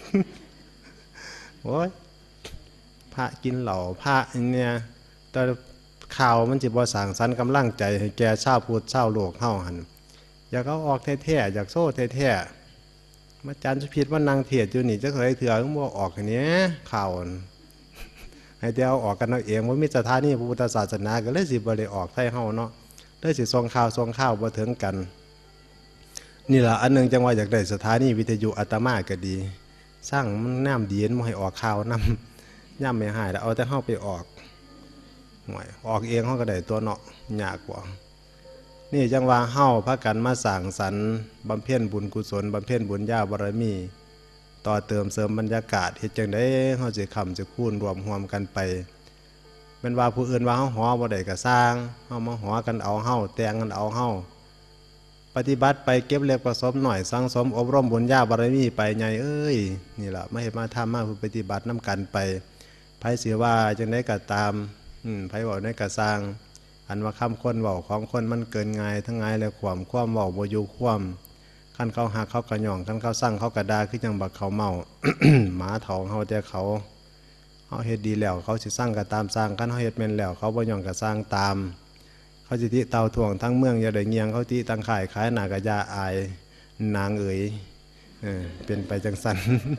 Speaker 1: โอ้ยพระกินเหล่าพระเนี่ยแต่ข่าวมันจะบ่สั่งสรรกำลังใจให้แกชาวพุทธชาวโลกเฮาหันอยากเอาออกแท้ๆอยากโซ่แท้ๆมาจันทร์สุพิษว่านางเทียดอยู่นี่จะเคยเถื่อก็บ่ออกอย่างนี้ข่าวให้เดี๋ยวออกกันเอาเองว่ามีสถานีพระพุทธศาสนาก็เลยสิบ่ได้ออกไทยเฮาเนาะเลยสิส่งข่าวส่งข่าวบ่ถึงกันนี่ล่ะอันนึงจังว่าอยากได้สถานีวิทยุอาตมาก็ดีสร้างมันน้ำดีนบ่ให้ออกข่าวนำย่ำไม่หายแล้วเอาแต่เข้าไปออกหน่อยออกเองเขาก็ได้ตัวเนาะยากกว่านี่จังว่าเฮาพากันมาสั่งสรรค์บำเพ็ญบุญกุศลบำเพ็ญบุญญาบารมีต่อเติมเสริมบรรยากาศเฮ็ดจังได๋เฮาสิค้ำสิคูณรวมรวมกันไปเป็นว่าผู้อื่นว่าเฮาหอบ่ได้ก็สร้างเฮามาหอกันเอาเฮาแต่งกันเอาเฮาปฏิบัติไปเก็บเล็กผสมหน่อยสังสมอบรมบุญญาบารมีไปใหญ่เอ้ยนี่ล่ะมาเฮ็ดมาทำมาปฏิบัตินำกันไปไผสิว่าจังได๋ก็ตามอืมไผเว้าได้ก็สร้างอันว่าคำคนเว้าของคนมันเกินง่ายทั้งง่ายและความความเว้าบ่อยู่ความคันเขาหักเขากระหย่องคันเขาสั่งเขากระดาคือจังบักเขาเมา หมาเถาเฮาแต่เขาเฮาเฮ็ดดีแล้วเขาสิสั่งก็ตามสร้างคันเฮาเฮ็ดแม่นแล้วเขาบ่หย่องก็สร้างตามเขาสิติเตาถ่วงทั้งเมืองอย่าได้เงียงเขาติตั้งข่ายขายหน้ากะยาอายนางเอ๋ยเออเป็นไปจังซั่น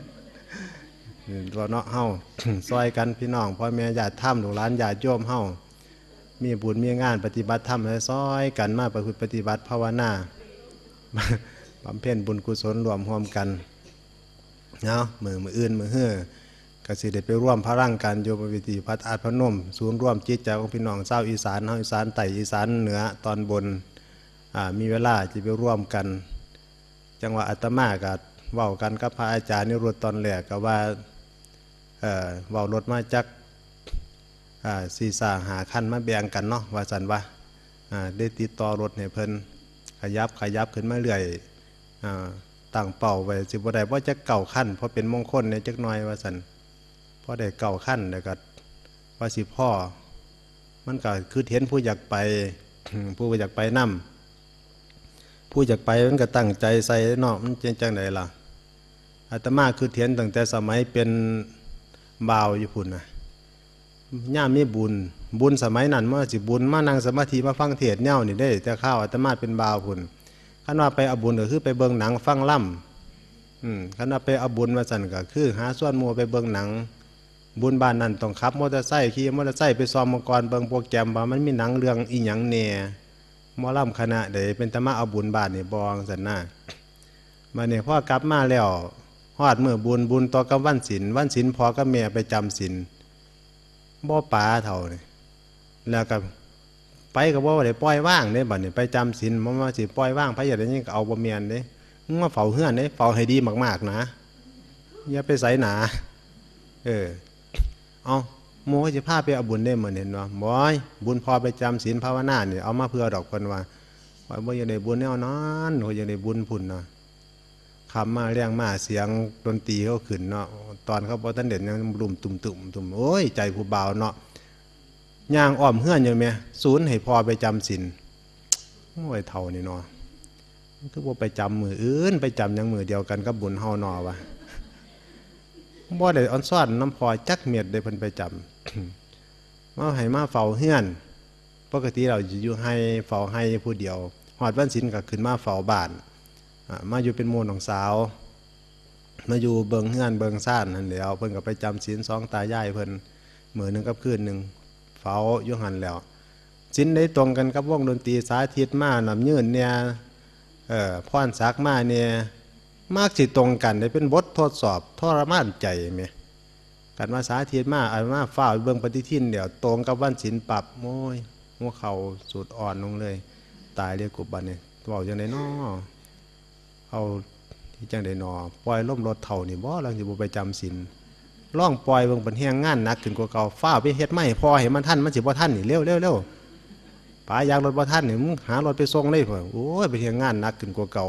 Speaker 1: เราเนาะเฮา ซอยกันพี่น้องพ่อแม่ญาติธรรมลูกหลานญาติโยมเฮามีบุญมีงานปฏิบัติธรรมซอยกันมาประพฤติปฏิบัติภาวนาบำเพ็ญบุญกุศลรวมร่วมกันเนาะมือมืออื่นมือเฮือก็สิได้ไปร่วมพลังกันโยมวิธีพัฒอาจพนมศูนย์ร่วมจิตใจของพี่น้องชาวอีสานเฮาอีสานใต้อีสานเหนือตอนบนอ่ามีเวลาจะไปร่วมกันจังหวะอาตมาก็เว้ากันกับพระอาจารย์นิรุตตอนแรกก็ว่าเอ่อเว้ารถมาจักอ่าสี่สาหาขั้นมาแบ่งกันเนาะว่าสันว่าอ่าได้ติดต่อรถให้เพิ่นขยับขยับขึ้นมาเรื่อยอ่าตั้งเป้าไว้สิบ่ได้เพราะจะเก่าขั้นเพราะเป็นมงคลในจักหน่อยว่าสันพอได้เก่าขั้นแล้วก็ว่าสิพ่อมันก็คือเห็นผู้อยากไป ผู้อยากไปนำผู้อยากไปมันก็ตั้งใจใส่เนาะมันเป็นจังไดล่ะอาตมาคือเห็นตั้งแต่สมัยเป็นบ่าวอยู่พุ่นน่ะย่ามีบุญบุญสมัยนั้นเมื่อสิบุญมานั่งสมาธิมาฟังเทศน์แนวนี่ได้แต่ข้าวอาตมาเป็นบ่าวพุ่นคันว่าไปเอาบุญก็คือไปเบิ่งหนังฟังล่ำอืมคันว่าไปเอาบุญมาสั่นก็คือหาส่วนหมู่ไปเบิ่งหนังบุญบ้านนั้นต้องขับมอเตอร์ไซค์ขี่มอเตอร์ไซค์ไปซ้อมมังกรเบิ่งโปรแกรมว่ามันมีหนังเรื่องอีหยังแหน่หมอลำคณะใดเป็นตะมาเอาบุญบ้านนี่บ่จังซั่นน่ะมาเนี่ยพ่อกลับมาแล้วฮอดมื้อบุญบุญต่อกับวันศีลวันศีลพ่อกับแม่ไปจำศีลบ่ป๋าเท่านี่แล้วก็ไปก็บ่ได้ปล่อยว่างเด้บัดนี้ไปจำศีลบ่ว่าสิปล่อยว่างไผอยากได้หยังก็เอาบ่แม่นเด้มึงมาเฝ้าเฮือนเด้เฝ้าให้ดีมากๆนะอย่าไปไสหนาเออเอาโมสิพาไปเอาบุญได้มื้อนี้เนาะบ่อยบุญพอไปจำศีลภาวนานี่เอามาเพื่อดอกเพิ่นว่าว่าบ่อยากได้บุญแนวนั้นบ่อยากได้บุญพุ่นน่ะคำมาเรียงมาเสียงดนตรีเขาขึ้นเนาะตอนเขาบ่ทันเด่นยังรุมตุ่มตุ่มตุ่มโอ้ยใจผู้บ่าวเนาะย่างอ้อมเฮือนอยู่แม่ศูนย์ให้พอไปจำศีลโอ้ยเท่านี่เนาะคือบ่ไปจำมืออื่นไปจำยังมือเดียวกันกับบุญเฮาเนาะว่าบ่ได้อ่อนซ้อนน้ำพอจักเม็ดได้เพิ่นไปจำมาให้มาเฝ้าเฮือนปกติเราอยู่ให้เฝ้าให้ผู้เดียวฮอดวันศีลก็ขึ้นมาเฝ้าบ้านมาอยู่เป็นหมู่น้องสาวมาอยู่เบิงเฮือนเบิงซ่านนั่นแหล้วเพิ่นก็ไปจำศีลสองตายายเพิ่นมื้อนึงกับคืนนึงเฝ้าอยู่หั่นแล้วศีลได้ตรงกันกับวงดนตรีสาธิตมาน้ำยืนเนี่ยเอ่อพรศักดิ์มาเนี่ยมากสิตรงกันได้เป็นบททดสอบทรมานใจแม่กันว่าสาธิตมาเอามาฝ้าเบิ่งปฏิทินเดี๋ยวตรงกับวันศีลปรับโอ้ยหัวเข่าสุดอ่อนลงเลยตายเรียกกุบบัดนี่เว้าจังได๋น้อเอาที่จังได้นอปล่อยล่มรถเท่านี่บ่ลังสิบ่ไปจำศีลล่องปล่อยเบิ่งเป็นแฮงงานหนักขึ้นกว่าเก่าฟ้าไปเฮ็ดไม้พอให้มันทันมันสิบ่ทันนี่เร็วๆๆป๋ายางรถบ่ทันนี่มึงหารถไปส่งเลยพุ่นโอ้ยไปเฮ็ดงานหนักขึ้นกว่าเก่า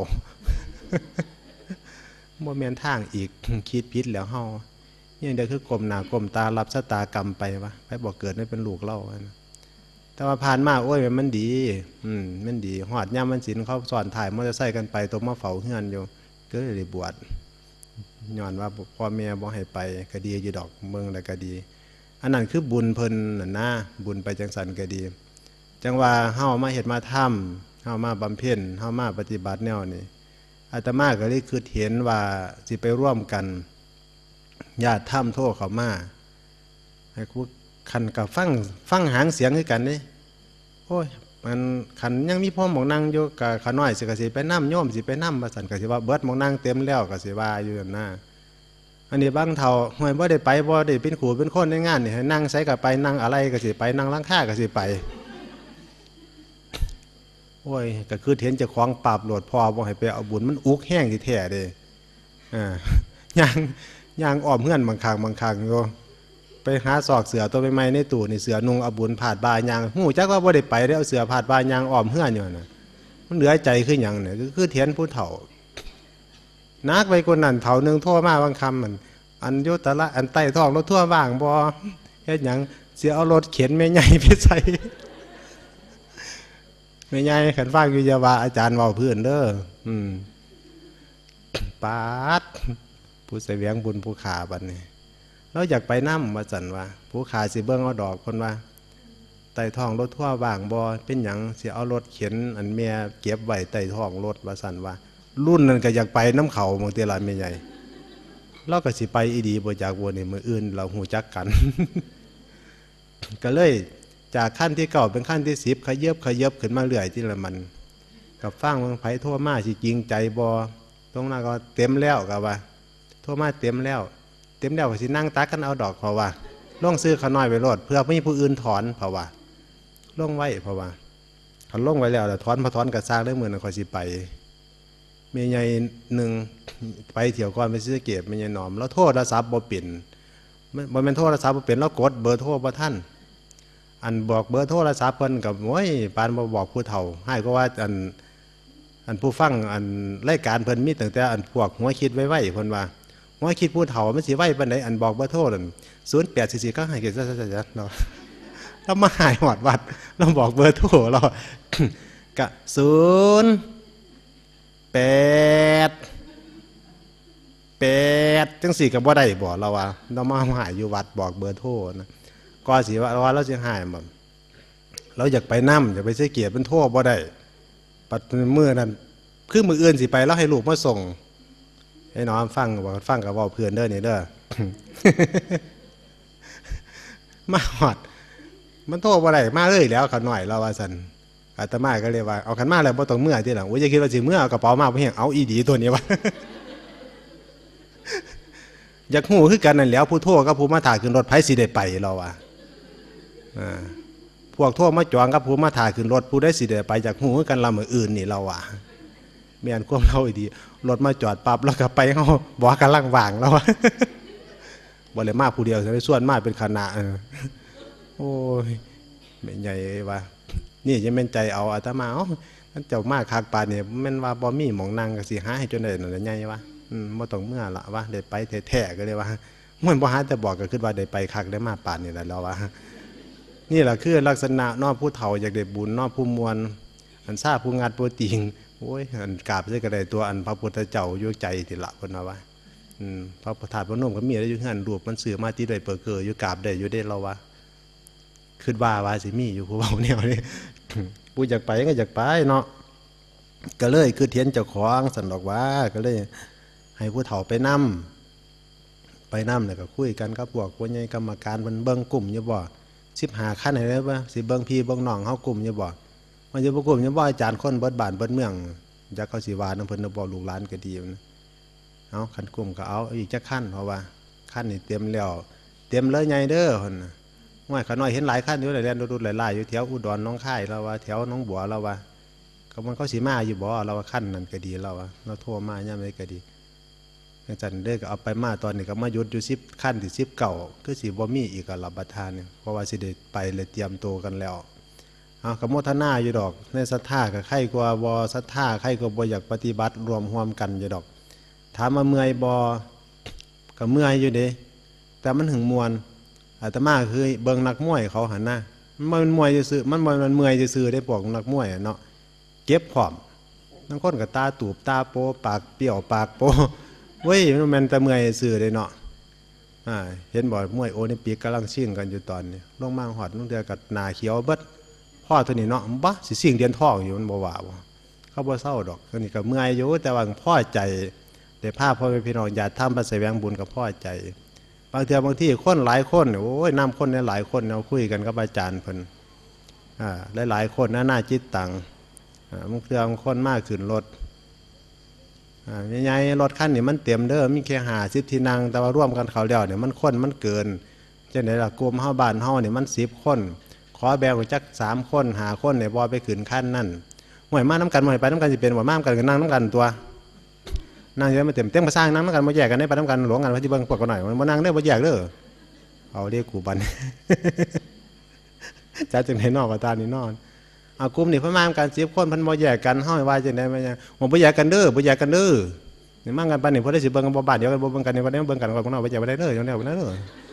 Speaker 1: บ่แม่นทางอีกคิดผิดแล้วเฮานี่เด้อคือกลมหน้ากลมตารับชะตากรรมไปวะไปบ่เกิดไม่เป็นลูกเราแต่ว่าผ่านมาโอ้ยมันดีอืมมันดีฮอดยามมันศีลเขาสอนถ่ายมอเตอร์ไซค์กันไปตัวมาเฝ้าเฮือนอยู่ก็เลยได้บวชย้อนว่าพ่อแม่บ่ให้ไปก็ดีอยู่ดอกเมืองแล้วก็ดีอันนั้นคือบุญเพิ่นน่ะนะบุญไปจังสันก็ดีจังว่าเฮามาเฮ็ดมาทำเฮามาบำเพ็ญเฮามาปฏิบัติแนวนี้อาตมาก็เลยคือเห็นว่าสิไปร่วมกันญาติธรรมโทษเขามาให้คุคันกับฟังฟังหางเสียงคือกันนี่โอ้ยมันขันยังมีพ่อหมองนั่งอยู่กับขาน้อยสิกสิไปน้ำโยมสิไปน้ำมาสั่นกสิว่าเบิดหมองนั่งเต็มแล้วกสิว่าอยู่หน้าอันนี้บางเท่าห่วยบ่ได้ไปบ่ได้เป็นขู่เป็นคนในงานนี่นั่งใส่กับไปนั่งอะไรก็สิไปนั่งล้างค่าก็สิไปโอ้ยก็คือเห็นจะคล้องปราบโหลดพอบ่ให้ไปเอาบุญมันอุกแห้งที่แท้เด้อ่าย่างย่างอ้อมเฮือนบางครั้งบางครั้งโยไปหาซอกเสือตัวใหม่ๆในตู้นี่เสือนุ่งเอาบุญผาดบายางหูจักว่าบ่ได้ไปได้เอาเสือผาดบายางอ้อมเฮือนอยู่น่ะมันเหลือใจคือหยังเนี่ยคือเถียนผู้เฒ่านักไปคนนั้นเฒ่านึงโทรมาบางคำมันอันยุตละอันใต้ท้องรถทั่วว่างบ่เฮ็ดหยังเสียเอารถเข็นแม่ใหญ่ไปใส่แม่ใหญ่ขันฟังอยู่ยาวาอาจารย์เว้าเพื่อนเด้ออืมปาดผู้เสวียงบุญผู้ขาบัดนี้เราอยากไปน้ำว่าสันว่าผู้ขาสิเบิ้งเอาดอกคนว่าไต่ท้องรถทั่วว่างบ่เป็นหยังสิเอารถเข็นอันเมียเก็บไว้ไต่ท้องรถว่าสันว่ารุ่นนั้นก็อยากไปน้ำเขาบางทีละแม่ใหญ่เราก็สิไปอีดีบ่จากวัวนี่มืออื่นเราหูจักกัน ก็เลยจากขั้นที่เก่าเป็นขั้นที่สิบขยับขยับขึ้นมาเรื่อยที่ละมันกับฟังเมืองไผ่ทั่วมาสิจริงใจบ่ตรงนั้นก็เต็มแล้วกับว่าทั่วมาเต็มแล้วเต็มแล้วก็สินั่งตักกันเอาดอกเพราะว่าล่องซื้อขาน้อยไปโลดเพื่อไม่มีผู้อื่นถอนเพราะว่าล่องไว้เพราะว่าเขาล่องไว้แล้วแต่ถอนพอถอนกระซากได้เหมือนคอยสิไปเมียใหญ่หนึ่งไปเที่ยวก่อนไปซื้อเก็บเมียใหญ่หนอมแล้วโทษระซับบ่เปลี่ยนบ่เป็นโทษระซับบ่เปลี่ยนแล้วกดเบอร์โทรบ่ท่านอันบอกเบอร์โทรศัพท์เพิ่นกับโอ้ยปานบ่บอกผู้เฒ่าให้ก็ว่าอันอันผู้ฟังอันรายการเพิ่นมีตั้งแต่อันพวกหัวคิดไว้ไว้เพิ่นว่าหัวคิดผู้เฒ่ามันสิไว้ปานใดอันบอกเบอร์โทรนั่นศูนย์ แปด สี่ สี่ เก้า ห้า เจ็ด เจ็ดเนาะเรามาหายหอดวัดเราบอกเบอร์โทรเรากะศูนย์ แปด แปดจังสี่ก็บ่ได้บ่เราว่าเรามาหายอยู่วัดบอกเบอร์โทรนะก็สิว่าว่าเราสิหายแบบเราอยากไปน้ำอยากไปเสียเกียรติเป็นโทษบ่ได้ปัดมือนั้นคือมืออื่นสิไปแล้วให้ลูกมาส่งให้น้องฟังบอกฟังกับว่าเพื่อนเด้อนี่เด้อ มาหอดมันโทษบ่ได้มาเลยแล้วขันหน่อยเราว่าสันอาตมาก็เลยว่าเอาขันมาแล้วบ่ต้องเมื่อที่หลังโอ้ยจะคิดว่าสิเมื่อเอากระเป๋ามาเพียงเอาอีดีตัวนี้วะ อยากหูคือกันนั่นแล้วผู้โทษกับผู้มาถ่ายขึ้นรถไผสิได้ไปเราว่าพวกโทษมาจองกับผู้มาถ่ายขึ้นรถผู้ได้สิได้ไปจากหูคือกันลำมืออื่นนี่เราว่าเมียนควมเราอีดีรถมาจอดปั๊บแล้วก็ไปเขาบอกกันล่างว่างแล้วว่าบ่เลยมาผู้เดียวจะไปส่วนมากเป็นคณะโอ้ยไม่ใหญ่ว่านี่ยังเป็นใจเอาอาตมาเอ้าท่านเจ้ามากคักปานเนี่ยแม่นว่าบ่มีหมองนั่งก็สิหาให้จนได้นั่นใหญ่วะอืมบ่ต้องเมื่อละวะได้ไปแท้ๆก็เลยว่ามันบ่หาแต่บอกก็คิดว่าได้ไปคักได้มาปานนี่แหละเราว่านี่แหละคือลักษณะนอกผู้เฒ่าอยากได้บุญนอกผู้มวลอันซาผู้งัดผู้ติงโอ้ยอันกราบใส่กระไดตัวอันพระพุทธเจ้าอยู่ใจทีละคนว่าอืมพระประธานพระนุ่มก็มีอะไรอยู่หันรูปมันเสือมาที่ใดเปิดเกยอยู่กราบได้อยู่ได้เราวะคือว่าว่าสิมีอยู่ผู้เบาเนี่ยนี่ผู้อยากไปก็อยากไปเนาะก็เลยคือเทียนเจ้าของสันดอกว่าก็เลยให้ผู้เฒ่าไปนั่มไปนั่มแล้วก็คุยกันกับพวกผู้ใหญ่กรรมการมันเบิ้งกลุ่มอยู่บ่สิบหาขั้นอะไรบ้างสิเบิ้งพี่เบิ้งน้องเขากลุ่มอยู่บ่มันจะประกลุ่มอยู่บ่อาจารย์คนเบิดบ้านเบิดเมืองอยากเขาสีวาน้ำเพิ่นบ่ลูกหลานก็ดีนะเอาขันกลุ่มก็เอาอีกจะขั้นเพราะว่าขั้นนี่เตรียมแล้วเตรียมเลยไงเด้อคนง่ายขาน้อยเห็นหลายขั้นอยู่หลายแดนดุดๆหลายๆอยู่แถวอุดรน้องค่ายเราว่าแถวน้องบัวเราว่าก็มันเขาสีมาอยู่บ่เราว่าขั้นนั่นก็ดีเราว่าเราโทรมาย่ำเลยก็ดีอาจารย์เด้อก็เอาไปมาตอนนี้ก็มายุดอยู่สิบขั้นที่สิบเก่าคือสีบ่มีอีกกับรับประทานเนี่ยเพราะว่าสิเด็ไปเลยเตรียมโตกันแล้วเอากระโมทนาอยู่ดอกในศรัทธากับใครกว่าบอศรัทธาใครก็บ่อยากปฏิบัติรวมห่วมกันอยู่ดอกถามมาเมื่อยบอก็เมื่อยอยู่เด้แต่มันถึงมวลอาตมาคือเบิ่งนักมวยเขาหันหน้ามันมวยจะซื้อมันมันเมื่อยจะซื้อได้ปอกนักมวยเนาะเก็บผอมนั่งก้นกับตาตูบตาโปปากเปี่ยวปากโปเว้ยมันแต่เมื่อยซื้อได้เนาะอ่าเห็นบ่อยมวยโอลิมปิกกำลังชิงกันอยู่ตอนนี้ลงมาหอดลงเดือกับหนาเขียวเบิดพ่อตัวนี้เนาะบ้าสิสิ่งเดียนท่องอยู่มันบ่ว่าบ่เขาบ่เศร้าดอกตัวนี้ก็เมื่อยอยู่แต่ว่าพ่อใจได้ภาพพ่อแม่พี่น้องญาติทำพระแสวงบุญกับพ่อใจบางเทีบางที่คนหลายคนโอ้ยนำคนในหลายคนเราคุยกันกับอาจารย์เพิ่นอ่าหลายๆคนน่าหน้าจิตตังอ่าบางเทีบางคนมากขึ้นรถใหญ่ๆรถคันนี่มันเต็มเด้อมีแค่ห้าสิบที่นั่งแต่ว่าร่วมกันเขาแล้วเนี่ยมันคนมันเกินจังได๋ล่ะกลุ่มเฮาบ้านเฮานี่มันสิบคนขอแบ่งจักสามคนห้าคนเนี่ยบ่ไปขึ้นคันนั่นห่วยมานํกันบ่ให้ไปนํกันสิเป็นบ่มานํกันก็นั่งนํกันตัวนั่งเยอะมาเต็มเต็มก็สร้างนั่งนํกันบ่แยกกันได้ไปนํกันหลวงกันว่าสิเบิ่งพวกกันหน่อยมันบ่นั่งเด้อบ่แยกเด้อเอาเรียกกูบันจัดจังได๋นอกว่าตานี่นอนเอากลุ่มนี่เพิ่นมากันสิบคนเพิ่นบ่แยกกันเฮาว่าจังได๋มาเนี่ยบ่บ่แยกกันเด้อบ่แยกกันเด้อนี่มากันปานนี้เพิ่นได้สิเบิ่งกันบ่บ้านเดียวกันบ่เบิ่งกันนี่บ่ได้เบิ่งกันก่อนเนาะบ่แยกบ่ได้เด้อจังได๋บ่ได้เด้อ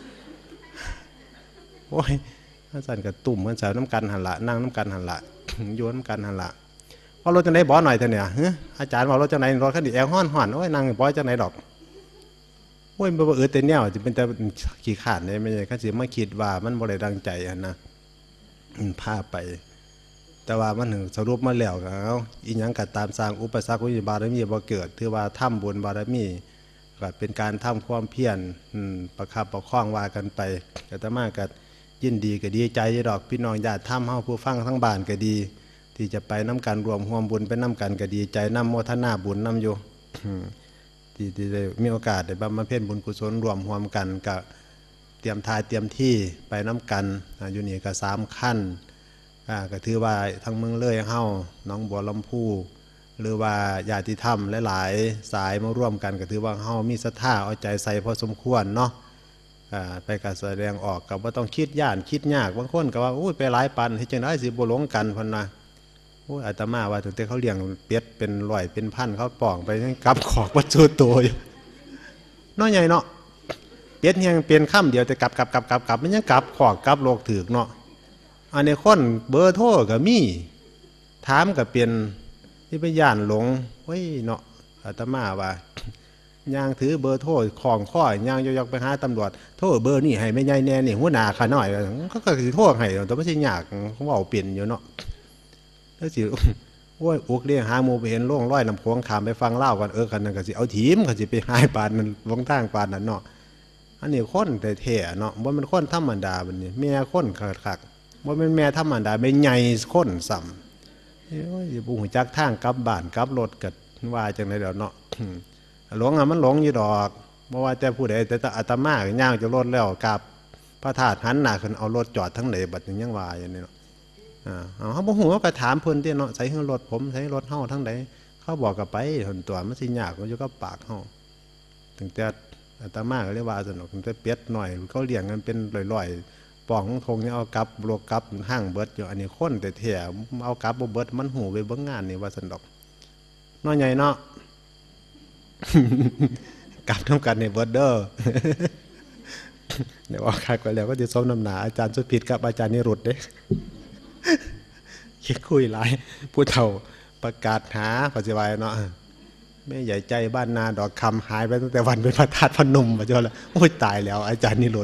Speaker 1: โอ้ยอาจารย์ก็ตุ่มกันสาวน้ำกันหั่นล่ะนั่งน้ำกันหั่นล่ะโยนน้ำกันหั่นล่ะพอรถจังได๋บ่หน่อยเท่าเนี่ยฮะอาจารย์ว่ารถจังได๋รถคันนี้แอลฮ้อนๆโอ้ยนั่งบ่จังได๋ดอกโอ้ยบ่อึดแต่แนวสิเป็นแต่ขี้ข้านได้ไม่ใช่คันสิมาคิดว่ามันบ่ได้ดังใจหั่นนะพาไปแต่ว่ามันถึงสรุปมาแล้วก็เอาอีหยังก็ตามสร้างอุปสรรควิบารมีบ่เกิดถือว่าทำบุญบารมีก็เป็นการทำความเพียรประคับประคองว่ากันไปอาตมาก็ยินดีก็ดีใจดอกพี่น้องญาติธรรมเฮาผู้ฟังทั้งบ้านก็ดีที่จะไปน้ำกันรวมร่วมบุญไปน้ำกันก็ดีใจนำโมทนาบุญนำอยู่ที่ที่ได้มีโอกาสได้บำเพ็ญบุญกุศลรวมร่วมกันก็เตรียมทายเตรียมที่ไปน้ำกันอยู่นี่ก็สามขั้นก็ถือว่าทั้งเมืองเลยเฮาน้องบัวลำพูหรือว่าญาติธรรมหลายๆสายมาร่วมกันก็ถือว่าเฮามีศรัทธาเอาใจใส่พอสมควรเนาะไปการแสดงออกกับว่าต้องคิดย่านคิดยากบางคนก็ว่าอุ้ยไปหลายปันที่จังได้สิบ่หลงกันพันนะโอ้ยอาตมาว่าถึงแต่เขาเลี้ยงเป็ดเป็นร้อยเป็นพันเขาป่องไปกับขอกวัตถุตัวอยู่น้อยใหญ่เนาะเป็ดยังเป็นข้ามเดียวแต่กลับกลับกลับกลับกลับมันยังกลับขอกกลับโลกถือเนาะอันนี้คนเบอร์โทรกับมีถามกับเป็นที่ไปย่านหลงเฮ้ยเนาะอาตมาว่าย่างถือเบอร์โทรของข้อย่างยกไปหาตำรวจโทรเบอร์นี่ให้ไม่ใหญ่แน่นี่หัวหน้าขาหน่อยก็คือโทรให้แต่ไม่ใช่ยากเขาบอกเปลี่ยนอยู่เนาะแล้วสิโอ้ยอุกเรียกหาโมไปเห็นล่องร้อยลำโพงขามไปฟังเล่ากันเออกันนั่นก็สิเอาทีมก็สิไปหายปานนั้นวงทางปานนั้นเนาะอันนี้คนแต่เท่เนาะว่ามันคนธรรมดาบัดนี้แม่คนขักๆว่ามันแม่ธรรมดาไม่ใหญ่คนซ้ำโอ้ยบุหัวจักทางกลับบ้านกลับรถกัดว่าจังไรเดี๋ยวเนาะหลงอ่ะมันหลงอยู่ดอกเพราะว่าแต่ผู้ใดแต่อาตมาย่างจะรถแล้วกับพระธาตุหันหน้าขึ้นเอารถจอดทั้งไหนบัดอย่างยังว่าอย่างนี้เนาะอ่าเขาบอกหัวก็ถามเพิ่นที่เนาะใส่เครื่องรถผมใส่รถเฮาทั้งไหนเขาบอกกับไปคนตัวมันสิยากมันอยู่กับปากเฮาถึงแต่อาตมาก็เรียกว่าสนุกถึงแต่เปียดหน่อยเขาเลี้ยงกันเป็นลอยๆป่องทงนี่เอากับโลกับห้างเบิดอยู่อันนี้ค้นแต่แถวเอากับเบิดมันหูไปเบิ้งงานนี่ว่าสนุกน้อยใหญ่เนาะกลับทำกันในเบิร์ดเดอร์เดี๋ยวว่าใครก็แล้วก็จะซ้อมนำหนาอาจารย์สุพิษกับอาจารย์นิรุตเด้คิดคุยหลายผู้เฒ่าประกาศหาปัจจุบันเนาะแม่ใหญ่ใจบ้านนาดอกคำหายไปตั้งแต่วันเป็นพระธาตุพนมมาจนละโอ้ยตายแล้วอาจารย์นิรุต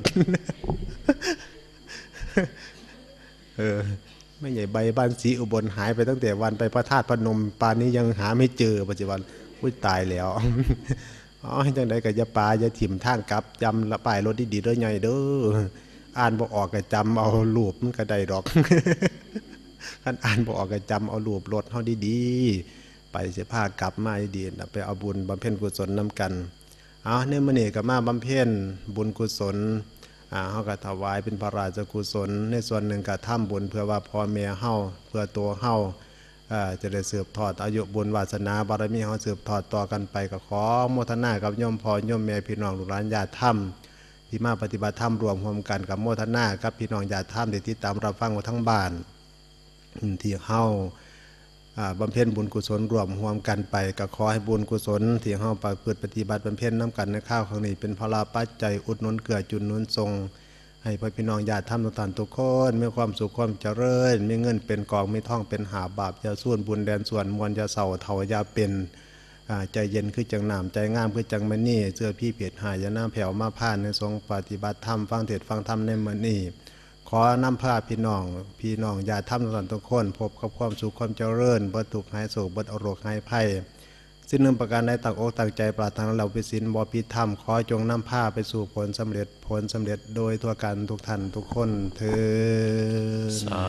Speaker 1: เออแม่ใหญ่ใบบ้านศรีอุบลหายไปตั้งแต่วันไปพระธาตุพนมปานนี้ยังหาไม่เจอปัจจุบันอุ้ยตายแล้วอ๋อจังไดก็อย่าปาอย่าถิ่มทางกลับจำละป้ายรถดีๆเด้อใหญ่เด้ออ่านบ่ออกก็จำเอารูปมันก็ได้ดอกท่านอ่านบ่ออกก็จำเอารูปรถเฮาดีๆไปเสียผ้ากลับมาดีๆไปเอาบุญบำเพ็ญกุศลนำกันเอาเนี่ยมื้อนี้ก็มาบำเพ็ญบุญกุศลอ่าเฮาก็ถวายเป็นพระราชกุศลในส่วนหนึ่งก็ทำบุญเพื่อว่าพ่อแม่เฮาเพื่อตัวเฮาจะได้สืบทอดอายุบุญวาสนาบารมีเขาสืบทอดต่อกันไปก็ขอโมทนากับโยมพ่อโยมแม่พี่น้องลูกหลานญาติธรรมที่มาปฏิบัติธรรมรวมรวมกันกับโมทนากับพี่น้องญาติธรรมที่ติดตามรับฟังมาทั้งบ้านที่เฮาบำเพ็ญบุญกุศลรวมรวมกันไปก็ขอให้บุญกุศลที่เฮาประพฤติปฏิบัติบำเพ็ญน้ำกันในข้าวครั้งนี้เป็นพลาปัจจัยอุดหนุนเกื้อจุนหนุนทรงให้พ่อพี่น้องญาติธรรมทุกท่านทุกคนมีความสุขความเจริญมีเงินเป็นกองมีทองเป็นหาบาปยาส่วนบุญแดนส่วนมวลยาเสาเถายาเป็นใจเย็นคือจังหนามใจงามคือจังมณีเสื้อพี่เพียรหายาหน้าแผ่วมาผ่านในทรงปฏิบัติธรรมฟังเทศฟังธรรมในมื้อนี้ขอนำพาพี่น้องพี่น้องญาติธรรมทุกท่านทุกคนพบกับความสุขความเจริญบ่ทุกข์หายโศกบ่อโรคหายภัยสิ่งหนึ่งประการใดตั้งอกตั้งใจปรารถนาเราพิสินบ่พิธรรมขอจงนำพาไปสู่ผลสำเร็จผลสำเร็จโดยทั่วกันทุกท่านทุกคนเถิด
Speaker 2: สา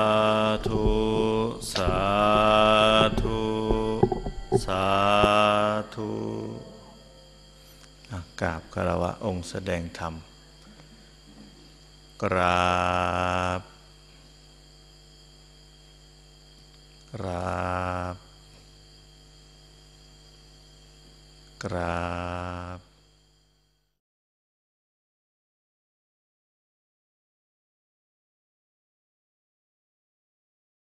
Speaker 2: ธุสาธุสาธุกราบคารวะองค์แสดงธรรมกราบกราบกราบ